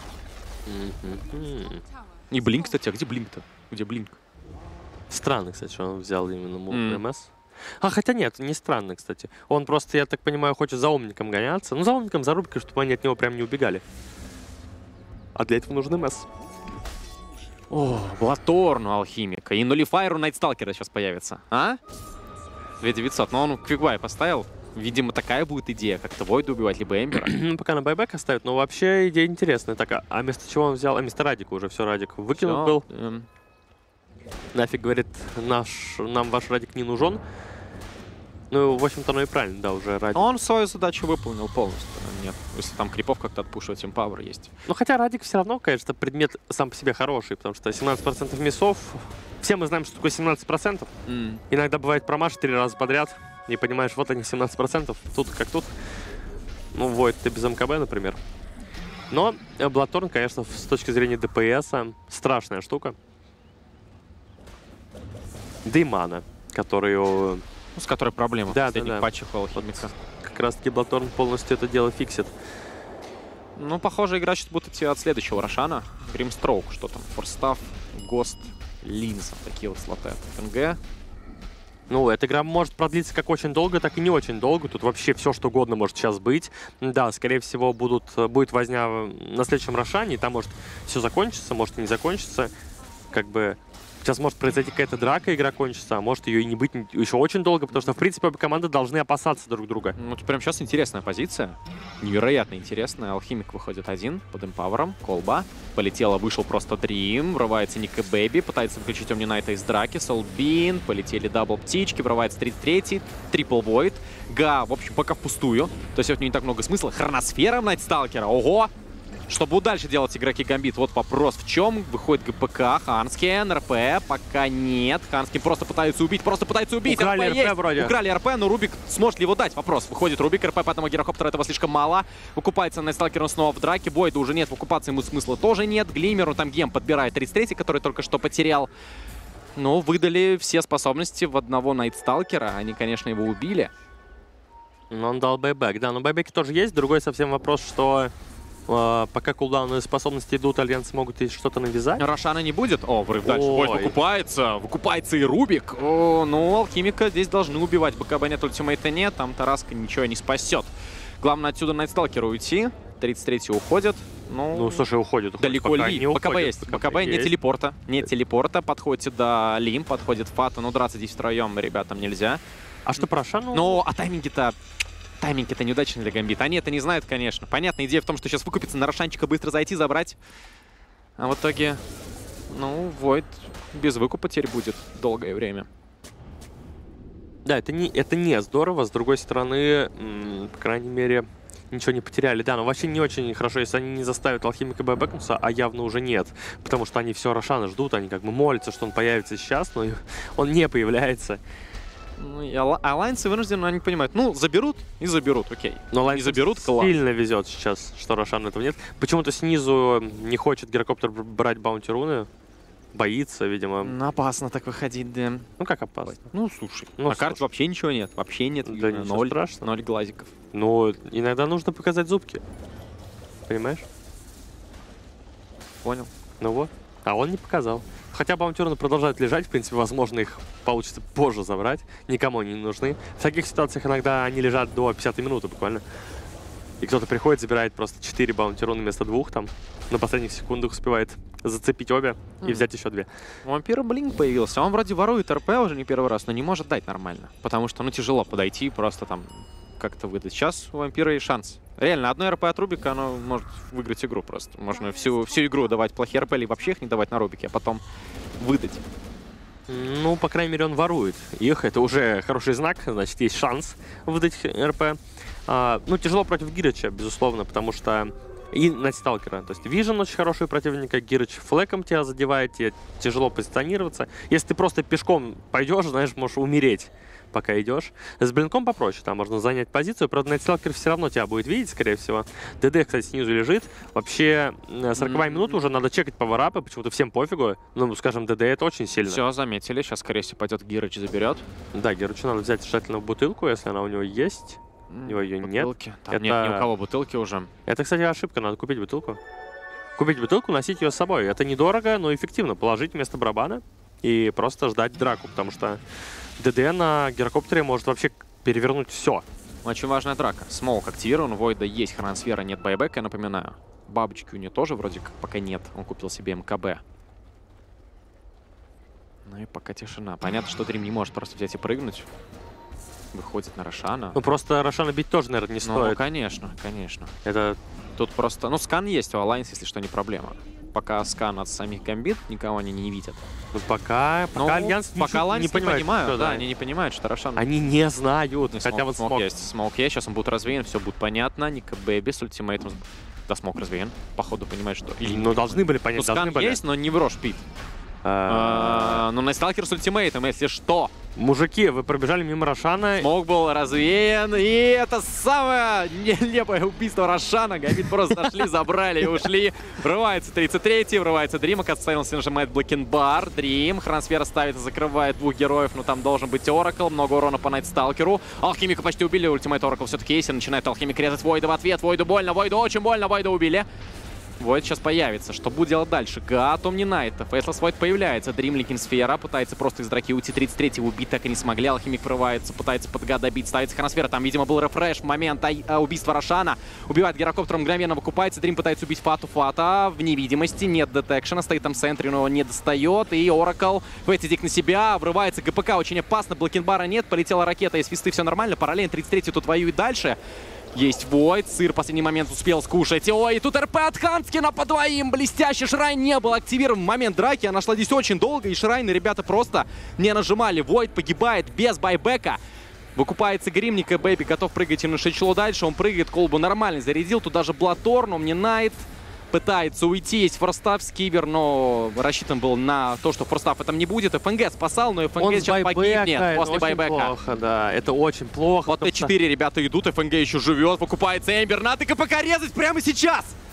И Блинк, кстати, а где Блинк-то? Где Блинк? Странно, кстати, что он взял именно МС. А, хотя нет, не странно, кстати. Он просто, я так понимаю, хочет за умником гоняться. Ну, за умником, за рубкой, чтобы они от него прям не убегали. А для этого нужен МС. О, Блаторну Алхимика. И нулифайр у Найтсталкера сейчас появится. А? 2900. Но он квикбай поставил. Видимо, такая будет идея, как-то Войда убивать, либо Эмбера. Пока на байбек оставят, но вообще идея интересная. Так, а вместо чего он взял? А вместо Радика уже все, Радик выкинул был. Нафиг, говорит, нам ваш Радик не нужен. Ну, в общем-то, оно и правильно, да, уже Радик. Он свою задачу выполнил полностью. Нет, если там крипов как-то отпушивать, им пауэр есть. Ну, хотя Радик все равно, конечно, предмет сам по себе хороший, потому что 17% миссов. Все мы знаем, что такое 17%. Иногда бывает промаш 3 раза подряд. И понимаешь, вот они 17%. Тут как тут. Ну, Войд ты без МКБ, например. Но Блаторн, конечно, с точки зрения ДПСа, страшная штука. Да и мана, которую... Ну, с которой проблема. Да, в последних патчах у Алхимика. Вот как раз-таки Блаторн полностью это дело фиксит. Ну, похоже, игра сейчас будет идти от следующего Рошана. Гримстроук, что там? Форстав, Гост, Линза. Такие вот слоты от ФНГ. Ну, эта игра может продлиться как очень долго, так и не очень долго. Тут вообще все, что угодно может сейчас быть. Да, скорее всего, будет возня на следующем Рошане, и там может все закончиться, может и не закончиться. Как бы сейчас может произойти какая-то драка, игра кончится, а может ее и не быть еще очень долго, потому что, в принципе, обе команды должны опасаться друг друга. Ну, это прям сейчас интересная позиция. Невероятно интересная. Алхимик выходит один под эмпавером. Колба. Полетела, вышел просто Дрим. Врывается Ника Бэби. Пытается выключить Омнинайта из драки. Солбин. Полетели дабл птички. Врывается 33-й. Трипл Войд. Га, в общем, пока впустую. То есть сегодня не так много смысла. Хроносфера Найтсталкера. Ого! Что будут дальше делать игроки Гамбит? Вот вопрос в чем. Выходит ГПК, Ханскен, РП. Пока нет. Ханскен просто пытается убить. Украли РП вроде. Украли РП, но Рубик сможет ли его дать? Вопрос. Выходит Рубик, РП, поэтому Гирокоптера этого слишком мало. Выкупается Найтсталкер, он снова в драке. Войда уже нет, в оккупации ему смысла тоже нет. Глимеру там гем подбирает 33-й, который только что потерял. Но выдали все способности в одного Найтсталкера. Они, конечно, его убили. Но он дал байбек, да. Но байбеки тоже есть. Другой совсем вопрос, что пока кулдауны способности идут, альянсы могут и что-то навязать. Рошана не будет. О, врыв дальше. Ой. Войд выкупается и Рубик. О, ну, Алхимика здесь должны убивать. БКБ нет, ультимейта нет, там Тараска ничего не спасет. Главное отсюда Найтсталкеру уйти. 33-й уходит. Ну, слушай, уходит. Далеко пока ли? не БКБ уходит, есть. БКБ нет телепорта. Нет телепорта. Подходит сюда Лим, подходит Фата. Ну, драться здесь втроем ребятам нельзя. А что про Рошану? Ну, а тайминги-то... Тайминг-то неудачный для Гамбита. Они это не знают, конечно. Понятная идея в том, что сейчас выкупится на Рошанчика, быстро зайти, забрать. А в итоге, ну, Void без выкупа теперь будет долгое время. Да, это не здорово. С другой стороны, по крайней мере, ничего не потеряли. Да, но вообще не очень хорошо, если они не заставят Алхимика байбекнуться, а явно уже нет. Потому что они все Рошана ждут, они как бы молятся, что он появится сейчас, но он не появляется. Ну, и алайнсы вынуждены, они понимают, ну, заберут и заберут, окей. Но не Алайнс заберут, класс. сильно везет сейчас, что Рошана этого нет. Почему-то снизу не хочет Гирокоптер брать баунти руны. Боится, видимо. Опасно так выходить, да. Ну как опасно? Ну, слушай, Ну, на карте вообще ничего нет. Вообще нет. Да видно. ничего страшного. 0 глазиков. Ну, иногда нужно показать зубки. Понимаешь? Понял. Ну вот. А он не показал. Хотя баунтюрны продолжают лежать, в принципе, возможно, их получится позже забрать. Никому они не нужны. В таких ситуациях иногда они лежат до 50-й минуты буквально. И кто-то приходит, забирает просто 4 баунтюрона вместо 2 там. На последних секундах успевает зацепить обе и взять еще 2. У вампира Блинк появился. Он вроде ворует РП уже не первый раз, но не может дать нормально. Потому что, ну, тяжело подойти, просто там как-то выдать. Сейчас у вампира есть шанс. Реально, одно РП от Рубика, оно может выиграть игру просто. Можно всю игру давать плохие РП, или вообще их не давать на Рубике, а потом выдать. Ну, по крайней мере, он ворует их. Это уже хороший знак, значит, есть шанс выдать РП. Ну, тяжело против Гирича, безусловно, потому что и Найтсталкера. То есть Вижен очень хороший противник, как Гирич флэком тебя задевает, тебе тяжело позиционироваться. Если ты просто пешком пойдешь, знаешь, можешь умереть, пока идешь. С блинком попроще, там можно занять позицию. Правда, Найтсталкер все равно тебя будет видеть, скорее всего. ДД, кстати, снизу лежит. Вообще, 40-я минута уже надо чекать пауэрапы, почему-то всем пофигу. Ну, скажем, ДД это очень сильно. Все, заметили. Сейчас, скорее всего, пойдет Гирич заберет. Да, Гиричу надо взять желательно бутылку, если она у него есть. У него ее нет. Там нет ни у кого бутылки уже. Это, кстати, ошибка. Надо купить бутылку. Купить бутылку, носить ее с собой. Это недорого, но эффективно. Положить вместо барабана и просто ждать драку, потому что ДД на гирокоптере может вообще перевернуть все. Очень важная драка. Смоук активирован, у Войда есть хроносфера, нет байбека, я напоминаю. Бабочки у нее тоже вроде как пока нет. Он купил себе МКБ. Ну и пока тишина. Понятно, что Дрим не может просто взять и прыгнуть. Выходит на Рошана. Ну просто Рошана бить тоже, наверное, не стоит. Ну, конечно, конечно. Это... Тут просто... Ну, скан есть у Alliance, если что, не проблема. Пока скан от самих Гамбит, никого они не видят. Ну, пока Альянс пока Alliance не понимают, что, да, они не понимают, что Рошан... Они не знают, Ну, хотя вот смог есть. Смок есть, сейчас он будет развеян, все будет понятно. Ника Бэби с ультимейтом... Да, смог развеян. Походу понимает, что... Ну, должны были понять, ну, скан есть, но не в Рош пит. Ну, Найтсталкер с ультимейтом, если что. Мужики, вы пробежали мимо Рошана. Смок был развеян, и это самое нелепое убийство Рошана. Гамбит просто зашли, забрали и ушли. Врывается 33-й, врывается Дрим, отставился, нажимает Блокинбар. Дрим, хроносфера ставит и закрывает двух героев, но там должен быть Оракл. Много урона по Найтсталкеру. Алхимика почти убили, ультимейт Оракл все-таки есть, и начинает Алхимик резать Войда в ответ. Войду больно, Войду очень больно, Войда убили. Войд сейчас появится. Что будет делать дальше? Гад Омнинайта. Фейслес Войд появляется. Дримликин сфера. Пытается просто из драки уйти. 33-й убить так и не смогли. Алхимик врывается. Пытается под гада бить. Ставится хроносфера. Там, видимо, был рефреш. Момент убийства Рошана. Убивает гирокоптером. Мгновенно выкупается. Дрим пытается убить Фату. Фата в невидимости. Нет детекшена. Стоит там в центре, но не достает. И Оракл фейтидик на себя. Врывается ГПК. Очень опасно. Блокинбара нет. Полетела ракета из свисты. Все нормально. Параллельно 33-й тут воюет дальше. Есть Войд, Сыр в последний момент успел скушать. Ой, и тут РП от Ханскина по двоим. Блестящий Шрайн не был активирован в момент драки. Она шла здесь очень долго, и Шрайны ребята просто не нажимали. Войд погибает без байбека. Выкупается Гримника, Бэби готов прыгать и на Шечло дальше. Он прыгает, колбу нормально зарядил. Тут даже Блаторн, он не Найт. Пытается уйти, есть Форстав, Скивер, но рассчитан был на то, что Форстав там не будет. ФНГ спасал, но ФНГ сейчас погибнет после байбека. Плохо, да, это очень плохо. Вот Т4 ребята идут, ФНГ еще живет, выкупается Эмбер. Надо КПК резать прямо сейчас!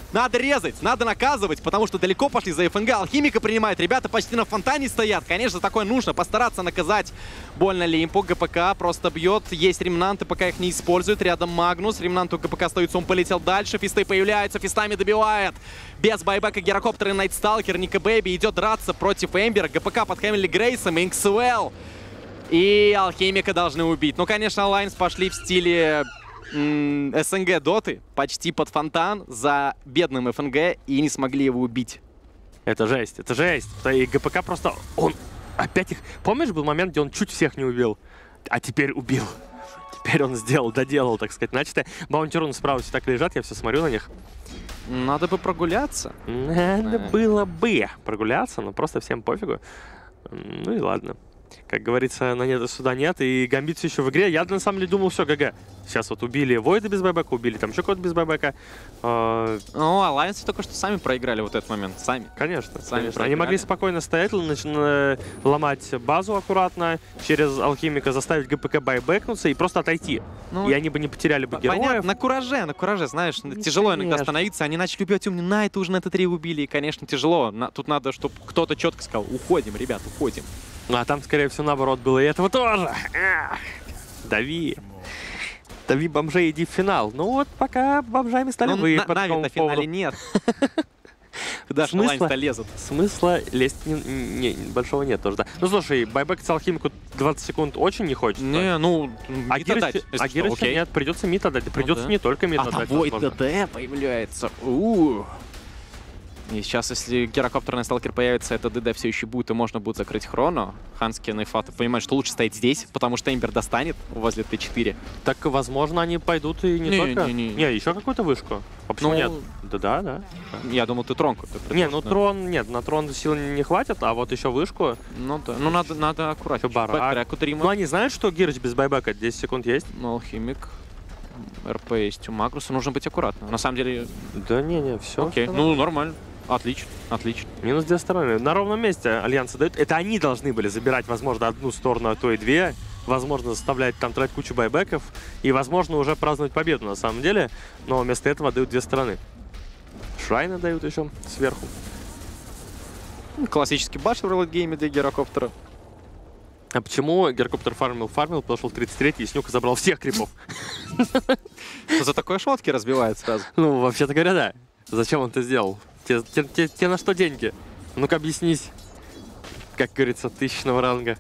Надо резать, надо наказывать, потому что далеко пошли за ФНГ. Алхимика принимает. Ребята почти на фонтане стоят. Конечно, такое нужно. Постараться наказать. Больно ли импу? ГПК просто бьет. Есть ремнанты, пока их не используют. Рядом Магнус. Ремнант у ГПК остается. Он полетел дальше. Фисты появляются. Фистами добивает. Без байбека Герокоптер и Найтсталкер. Ника Бэйби идет драться против Эмбера. ГПК под Хэмилли Грейсом. Инксуэлл. И Алхимика должны убить. Ну, конечно, Алайнс пошли в стиле СНГ доты, почти под фонтан за бедным ФНГ и не смогли его убить. Это жесть, это жесть. И ГПК просто... Он опять их... Помнишь, был момент, где он чуть всех не убил? А теперь убил. Теперь он сделал, доделал, так сказать, начатое. Баунти-руны справа все так лежат, я все смотрю на них. Надо бы прогуляться. Надо было бы прогуляться, но просто всем пофигу. Ну и ладно. Как говорится, на нет и суда нет. И Гамбит все еще в игре. Я на самом деле думал, все, ГГ. Сейчас вот убили Войда без байбека, убили там еще кого-то без байбека. Ну, Алайнсы только что сами проиграли вот этот момент. Сами. Конечно. Сами Конечно. Они могли спокойно стоять, ломать базу аккуратно, через Алхимика заставить ГПК байбекнуться и просто отойти. Ну, и они бы не потеряли бы героев. Понятно, на кураже, знаешь, тяжело иногда конечно. остановиться. Они начали убивать умни, Найта уже на Т3 убили, и, конечно, тяжело. Тут надо, чтобы кто-то четко сказал: уходим, ребят, уходим. Ну, а там, скорее всего, наоборот было, и этого тоже. Эх, дави. Дави бомжей, иди в финал. Ну вот, пока бомжами стали вы. Нави на финале нет. Даже Алайнс-то лезут. Смысла лезть большого нет тоже, да. Ну, слушай, байбек с Алхимику 20 секунд очень не хочется. Не, ну, а Гирыча нет, придется мид отдать. Придется не только мид отдать. А Войд ДД появляется. И сейчас, если гирокоптерный сталкер появится, это ДД все еще будет, и можно будет закрыть хроно. Хански и Найфат понимают, что лучше стоять здесь, потому что Эмбер достанет возле Т4. Так, возможно, они пойдут и не только... Не, еще какую-то вышку. А почему нет? Да. Я думал, ты тронку. Не, ну трон, нет, на трон сил не хватит, а вот еще вышку. Ну да, ну надо аккуратнее. Ну они знают, что Гирыч без байбека 10 секунд есть? Ну, Алхимик. РП есть у Магнуса, нужно быть аккуратным. На самом деле... Да не, все. Окей, ну нормально. Отлично. Минус 2 стороны. На ровном месте Альянсы дают. Это они должны были забирать, возможно, одну сторону, а то и две. Возможно, заставлять там тратить кучу байбеков. И, возможно, уже праздновать победу на самом деле. Но вместо этого дают 2 стороны. Шрайна дают еще сверху. Классический баш в роллгейме для гирокоптера. А почему гирокоптер фармил, подошел 33-й и Снюка забрал всех крипов? За такое шотки разбивает сразу. Ну, вообще-то говоря, да. Зачем он это сделал? Тебе на что деньги? Ну-ка объяснись. Как говорится, 1000-го ранга.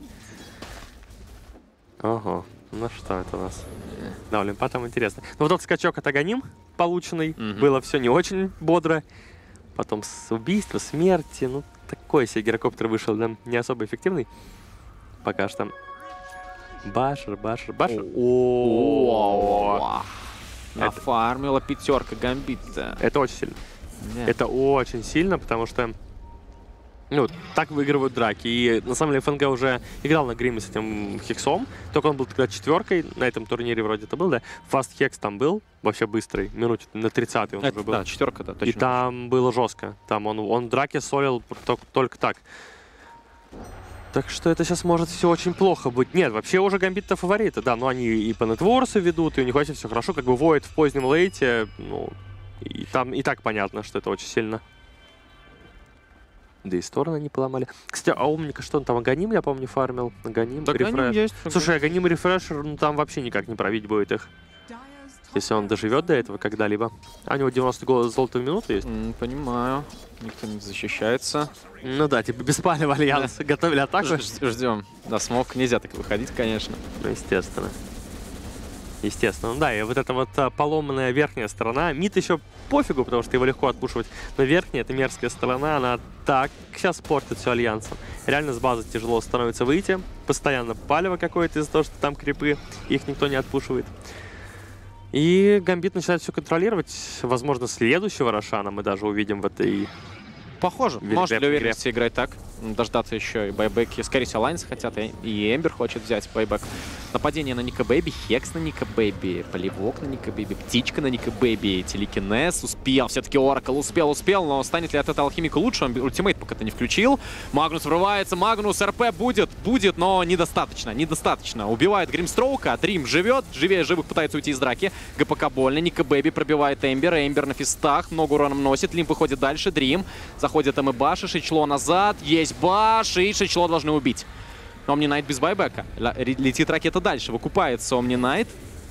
Ого, ну что это у нас? Да, Олимпа там интересно. Ну вот тот скачок от Аганим полученный. Было все не очень бодро. Потом с убийства, смерти. Ну, такой себе гирокоптер вышел, да, не особо эффективный. Пока что. Башер. Нафармила 5 Гамбита. Это очень сильно. Это очень сильно, потому что ну, так выигрывают драки. И на самом деле ФНГ уже играл на гриме с этим Хексом. Только он был тогда 4-й. На этом турнире вроде это был, да. Фаст Хекс там был, вообще быстрый. Минуте на 30-й он уже был. Да, 4-ка, да, точно. И там было жестко. Там он драки солил только так. Так что это сейчас может все очень плохо быть. Нет, вообще уже Гамбит-то фавориты, да. Но они и по нетворсу ведут, и у них вообще все хорошо. Как бы Void в позднем лейте, ну... И там и так понятно, что это очень сильно. Да и стороны не поломали. Кстати, а умника, что он там, Аганим, я помню, фармил? Аганим, рефреш. Есть. Слушай, Аганим и рефрешер, ну там вообще никак не пробить будет их. Если он доживет до этого когда-либо. А у него 90 золотых минут есть? Понимаю. Никто не защищается. Ну да, типа без палева Альянс. Готовили атаку. Ждем. Да, смог нельзя так выходить, конечно. Ну, естественно. Естественно, ну да, и вот эта вот поломанная верхняя сторона. Мид еще пофигу, потому что его легко отпушивать. Но верхняя, эта мерзкая сторона, она так сейчас портит все Альянсом. Реально с базы тяжело становится выйти. Постоянно палево какое-то из-за того, что там крипы. Их никто не отпушивает. И Гамбит начинает все контролировать. Возможно, следующего Рошана мы даже увидим в этой... Похоже. Может для уверенности играть так. дождаться еще и байбеки. Скорее всего, Alliance хотят, и Эмбер хочет взять байбек. Нападение на Ника Бэйби, Хекс на Ника Бэйби, Поливок на Ника Бэйби, Птичка на Ника Бэйби, Телекинез. Успел, все-таки Оракл успел, но станет ли от этого Алхимика лучше? Он ультимейт пока-то не включил. Магнус врывается, Магнус, РП будет, но недостаточно. Убивает Гримстроука, Дрим живет, живее живых пытается уйти из драки. ГПК больно, Ника Бэйби пробивает Эмбер на фистах, много урона носит, Лимп выходит дальше, Дрим. Заходит Баш, и Шичло назад, есть Баш, и Шичло должны убить. Омни Найт без байбека. Летит ракета дальше, выкупается Омни Найт.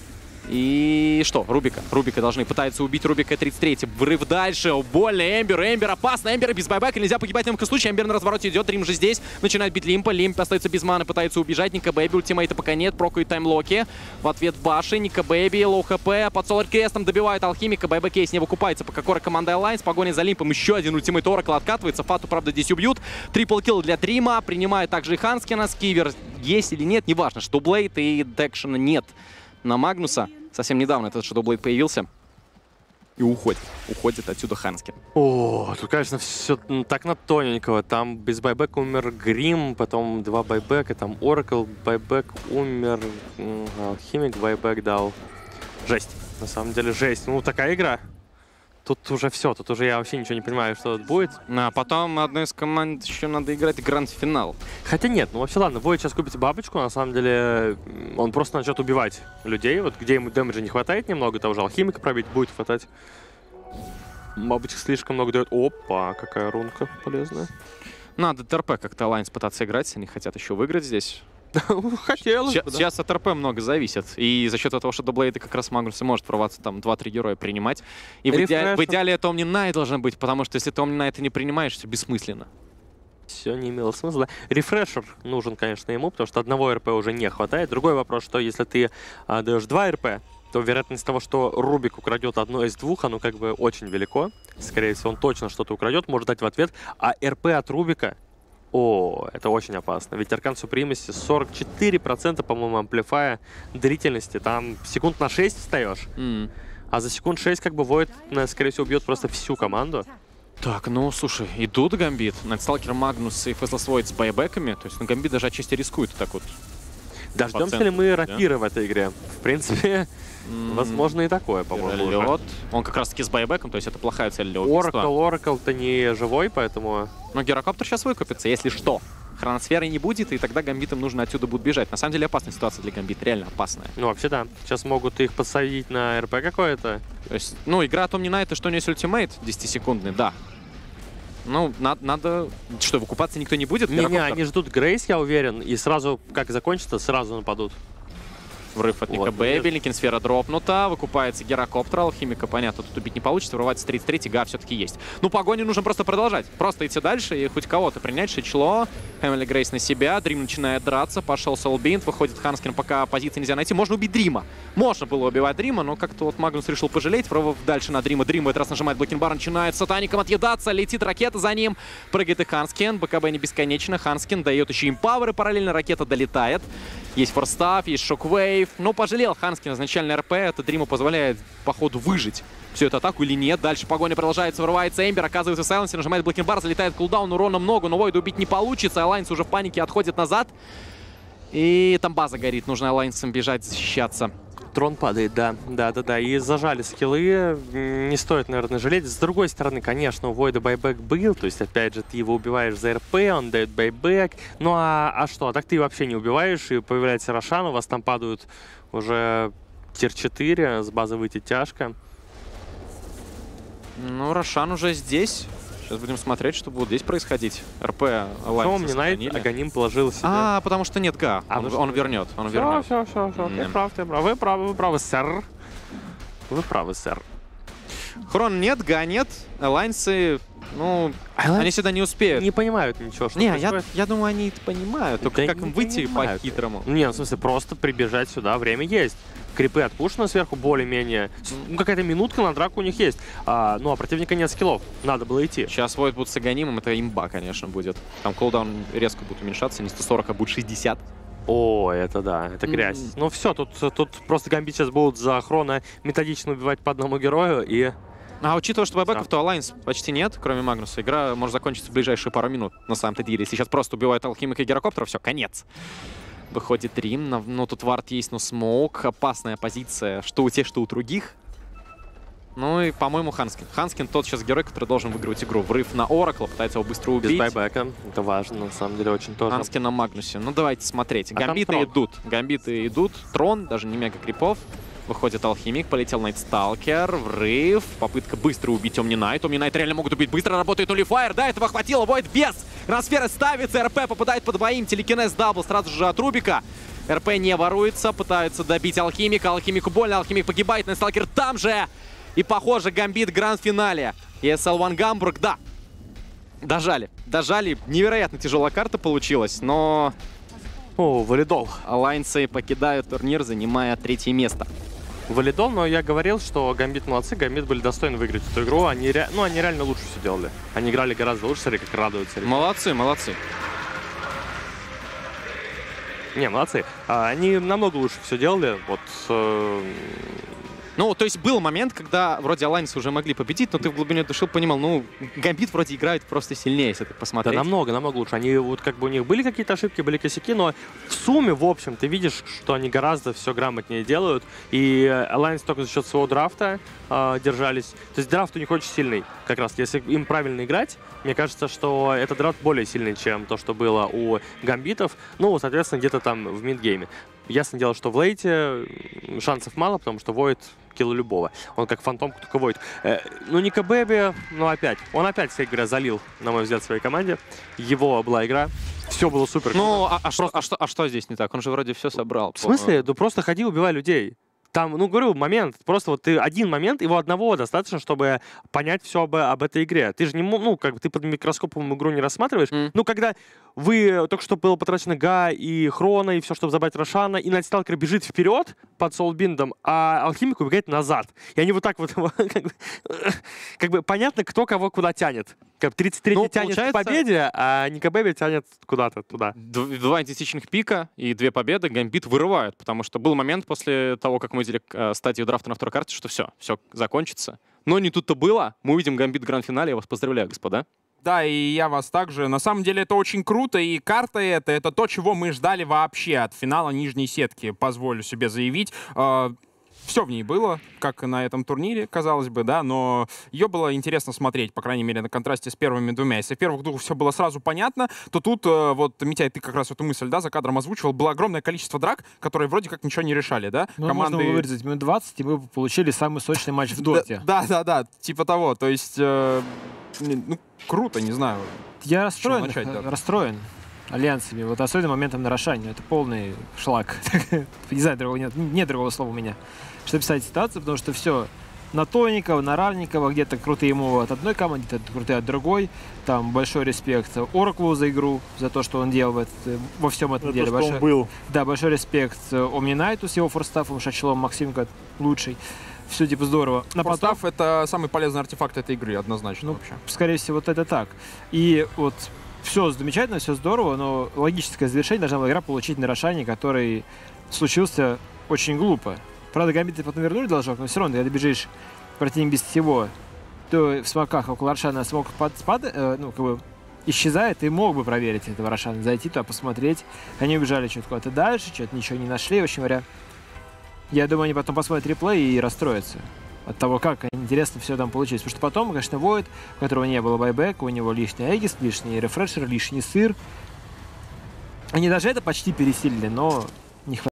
И что? Рубика должны. Пытаются убить Рубика 33-й. Врыв дальше. Больно. Эмбер опасно. Эмбер без байбека. Нельзя погибать в этом случае. Эмбер на развороте идет. Рим же здесь. Начинает бить Лимпа. Лимп остается без маны. Пытается убежать. Ника Бэйби. Ультимейта пока нет. Прокует таймлоки. В ответ Баши. Ника Бэйби. Лоу хп. Под Солар Крестом добивает Алхимика. Байбек кейс не выкупается. Пока Кора команда Alliance. Погоня за Лимпом. Еще один ультимейт Оракл откатывается. Фату, правда, здесь убьют. Трипл килл для Дрима. Принимает также и Ханскина. Скивер есть или нет. Неважно. Shadowblade и Декшена нет на Магнуса. Совсем недавно этот Shadowblade появился. И уходит отсюда Ханскин. О, тут, конечно, все так на тоненького. Там без байбека умер Грим, потом 2 байбека, там Оракл, байбек умер, Алхимик байбек дал. Жесть, на самом деле жесть. Ну, такая игра. Тут уже все, тут уже я вообще ничего не понимаю, что тут будет. А потом одной из команд еще надо играть гранд-финал. Хотя нет, ну вообще ладно, Void сейчас купит бабочку, на самом деле он просто начнет убивать людей, вот где ему дэмэджа не хватает немного, того же Алхимика пробить будет хватать. Бабочек слишком много дает. Опа, какая рунка полезная. Надо ТРП как-то Alliance пытаться играть, они хотят еще выиграть здесь. Хотелось бы, да. Сейчас от РП много зависит. И за счет этого, что Shadowblade как раз Магнус и может прорваться там 2-3 героя принимать. И в идеале это Omni Knight должен быть, потому что если ты Omni Knight не принимаешь, это бессмысленно. Все не имело смысла. Рефрешер нужен, конечно, ему, потому что одного РП уже не хватает. Другой вопрос, что если ты даешь 2 РП, то вероятность того, что Рубик украдет одно из двух, оно как бы очень велико. Скорее всего, он точно что-то украдет, может дать в ответ. А РП от Рубика... О, это очень опасно. Ведь Аркан Супримости 44%, по-моему, амплифая длительности. Там секунд на 6 встаешь. А за секунд 6 как бы Void, скорее всего, убьет просто всю команду. Так, ну, слушай, идут Гамбит. Найтсталкер, Магнус и Faceless Void с байбеками. То есть, Гамбит даже отчасти рискует так вот. Дождемся ли мы рапиры в этой игре? В принципе, возможно и такое, по-моему. Лед. Он как раз-таки с байбеком, то есть это плохая цель для убийства. Оракл-то не живой, поэтому... Но Герокоптер сейчас выкупится, если что. Хроносферы не будет, и тогда Гамбитам нужно отсюда будет бежать. На самом деле опасная ситуация для Гамбита, реально опасная. Ну, вообще, да. Сейчас могут их подсадить на РП какое-то. То есть, ну, игра Omni Knight, что у нее есть ультимейт 10-секундный, да. Ну, надо... Что, выкупаться никто не будет? Не, они ждут Грейс, я уверен, и сразу, как закончится, сразу нападут. Врыв от Ника Бэйби, Линкенсфера дропнута, выкупается Герокоптер, Алхимика, понятно, тут убить не получится, врывается 33-й, Га все-таки есть. Ну, погоню нужно просто продолжать, просто идти дальше и хоть кого-то принять. Шичло, Эмили Грейс на себя, Дрим начинает драться, пошел Солбинт, выходит Ханскин, пока позиции нельзя найти. Можно убить Дрима, можно было убивать Дрима, но как-то вот Магнус решил пожалеть, врывав дальше на Дрима. Дрим в этот раз нажимает блокинбар, начинает сатаником отъедаться, летит ракета за ним, прыгает и Ханскин, БКБ не бесконечно, Ханскин дает еще импаверы, параллельно ракета долетает. Есть форстав, есть шоквейв. Но пожалел Ханскин изначально РП. Это Дриму позволяет, походу, выжить всю эту атаку или нет. Дальше погоня продолжается, вырывается Эмбер, оказывается в сайленсе, нажимает блокинбар, залетает кулдаун, урона много, но Войда убить не получится. Alliance уже в панике отходит назад. И там база горит, нужно Alliance бежать, защищаться. Трон падает, да. И зажали скиллы. Не стоит, наверное, жалеть. С другой стороны, конечно, у Войда байбек был. То есть, опять же, ты его убиваешь за РП, он дает байбек. Ну а что? А так ты вообще не убиваешь, и появляется Рошан, у вас там падают уже тир-4, с базы выйти тяжко. Ну, Рошан уже здесь. Сейчас будем смотреть, что будет здесь происходить. РП Alliance мне Найт Аганим положил себе. А, потому что нет Га. Он вернет. Все. Ты прав. Вы правы, сэр. Вы правы, сэр. Хрон нет, Га нет. Alliance, ну, они сюда не успеют. Не понимают ничего, что происходит. Я думаю, они это понимают. Только как им выйти по-хитрому? Не, в смысле, просто прибежать сюда, время есть. Крипы отпушены сверху более-менее. Ну, какая-то минутка на драку у них есть. Ну, а противника нет скиллов. Надо было идти. Сейчас Void будет с Аганимом, это имба, конечно, будет. Там кулдаун резко будет уменьшаться, не 140, а будет 60. О, это да, это грязь. Ну все, тут просто Гамбит сейчас будут за Хрона методично убивать по одному герою и... А учитывая, что байбеков, то Alliance почти нет, кроме Магнуса. Игра может закончиться в ближайшие пару минут, на самом-то деле. Если сейчас просто убивают Алхимика и Гирокоптера, все, конец. Выходит Рим, ну тут вард есть, но смоук. Опасная позиция, что у тех, что у других. Ну и, по-моему, Ханскин. Ханскин тот сейчас герой, который должен выиграть игру. Врыв на Оракла, пытается его быстро убить. Без байбека. Это важно, на самом деле, очень тоже. Ханскин на Магнусе. Ну давайте смотреть. А Гамбиты идут. Гамбиты идут. Трон, даже не мега крипов. Выходит Алхимик, полетел Найтсталкер, врыв, попытка быстро убить Омнинайт. Омнинайт реально могут убить, быстро работает Нулифайр, да, этого хватило, Войд без трансфера ставится, РП попадает под боим, телекинез дабл сразу же от Рубика. РП не воруется, пытаются добить Алхимика, Алхимику больно, Алхимик погибает, Найтсталкер там же. И, похоже, Гамбит гранд-финале. ESL One Гамбург, да, дожали, невероятно тяжелая карта получилась, но... О, Валидол. Алайнсы покидают турнир, занимая 3-е место. Валидол, но я говорил, что Гамбит молодцы, Гамбит были достойны выиграть эту игру. Они реально лучше все делали. Они играли гораздо лучше, смотри, как радуются. Молодцы, молодцы. Не, молодцы. Они намного лучше все делали. Вот... Ну, то есть был момент, когда вроде Alliance уже могли победить, но ты в глубине души понимал, ну, Гамбит вроде играет просто сильнее, если так посмотреть. Да, намного лучше. Они вот как бы у них были какие-то ошибки, были косяки, но в сумме, в общем, ты видишь, что они гораздо все грамотнее делают. И Alliance только за счет своего драфта держались. То есть драфт у них очень сильный. Как раз, если им правильно играть, мне кажется, что этот драфт более сильный, чем то, что было у Гамбитов. Ну, соответственно, где-то там в мидгейме. Ясно дело, что в лейте шансов мало, потому что Void килл любого. Он как фантом, только Void. Ну, Ника Бэби, ну опять. Он опять, кстати говоря, залил, на мой взгляд, своей команде. Его была игра. Все было супер. Ну, а что здесь не так? Он же вроде все собрал. В смысле? Да просто ходи, убивай людей. Там, ну, говорю, момент. Просто вот ты один момент, его одного достаточно, чтобы понять все об этой игре. Ты же не, ну, как бы ты под микроскопом игру не рассматриваешь. Ну, когда вы только что было потрачено Га и Хрона, и все, чтобы забрать Рошана, и Найтсталкер бежит вперед под Соулбиндом, а Алхимик убегает назад. И они вот так вот, как бы понятно, кто кого куда тянет. 33-й тянет к победе, а Ника Бэби тянет куда-то туда. 2 идентичных пика и 2 победы Гамбит вырывают, потому что был момент после того, как мы видели стадию драфта на второй карте, что все закончится. Но не тут-то было. Мы увидим Гамбит в гранд-финале. Я вас поздравляю, господа. Да, и я вас также. На самом деле это очень круто, и карта это то, чего мы ждали вообще от финала нижней сетки, позволю себе заявить. Все в ней было, как и на этом турнире, казалось бы, да, но ее было интересно смотреть, по крайней мере, на контрасте с первыми двумя. Если в первых двух все было сразу понятно, то тут, вот, Митяй, ты как раз эту мысль, да, за кадром озвучивал, было огромное количество драк, которые вроде как ничего не решали, да? Ну, можно было вырезать минут 20, и мы получили самый сочный матч в доте. Да, типа того, то есть, ну, круто, не знаю. Я расстроен альянсами, вот особенно моментом на Рошане. Это полный шлак. Не знаю, нет другого слова у меня, чтобы писать ситуацию, потому что все на Тоникова, на Равникова, где-то крутые мувы от одной команды, где-то крутые от другой. Там большой респект Ораклу за игру, за то, что он делал во всем этом деле. Он был. Да, большой респект Омнинайту с его форстафом, Шачлом, Максимка лучший. Все типа здорово. Форстаф — это самый полезный артефакт этой игры, однозначно. Ну, вообще. Скорее всего, вот это так. И вот все замечательно, все здорово, но логическое завершение должна была игра получить на Рошане, который случился очень глупо. Правда, Гамбиты потом вернули должок, но все равно, когда бежишь противник без всего, то в смоках около Рошана смог исчезает, и мог бы проверить этого Рошана, зайти туда, посмотреть. Они убежали что-то куда-то дальше, что-то ничего не нашли, в общем говоря. Я думаю, они потом посмотрят реплей и расстроятся от того, как интересно все там получилось. Потому что потом, конечно, Void, у которого не было байбека, у него лишний Эгис, лишний рефрешер, лишний сыр. Они даже это почти пересилили, но не хватило.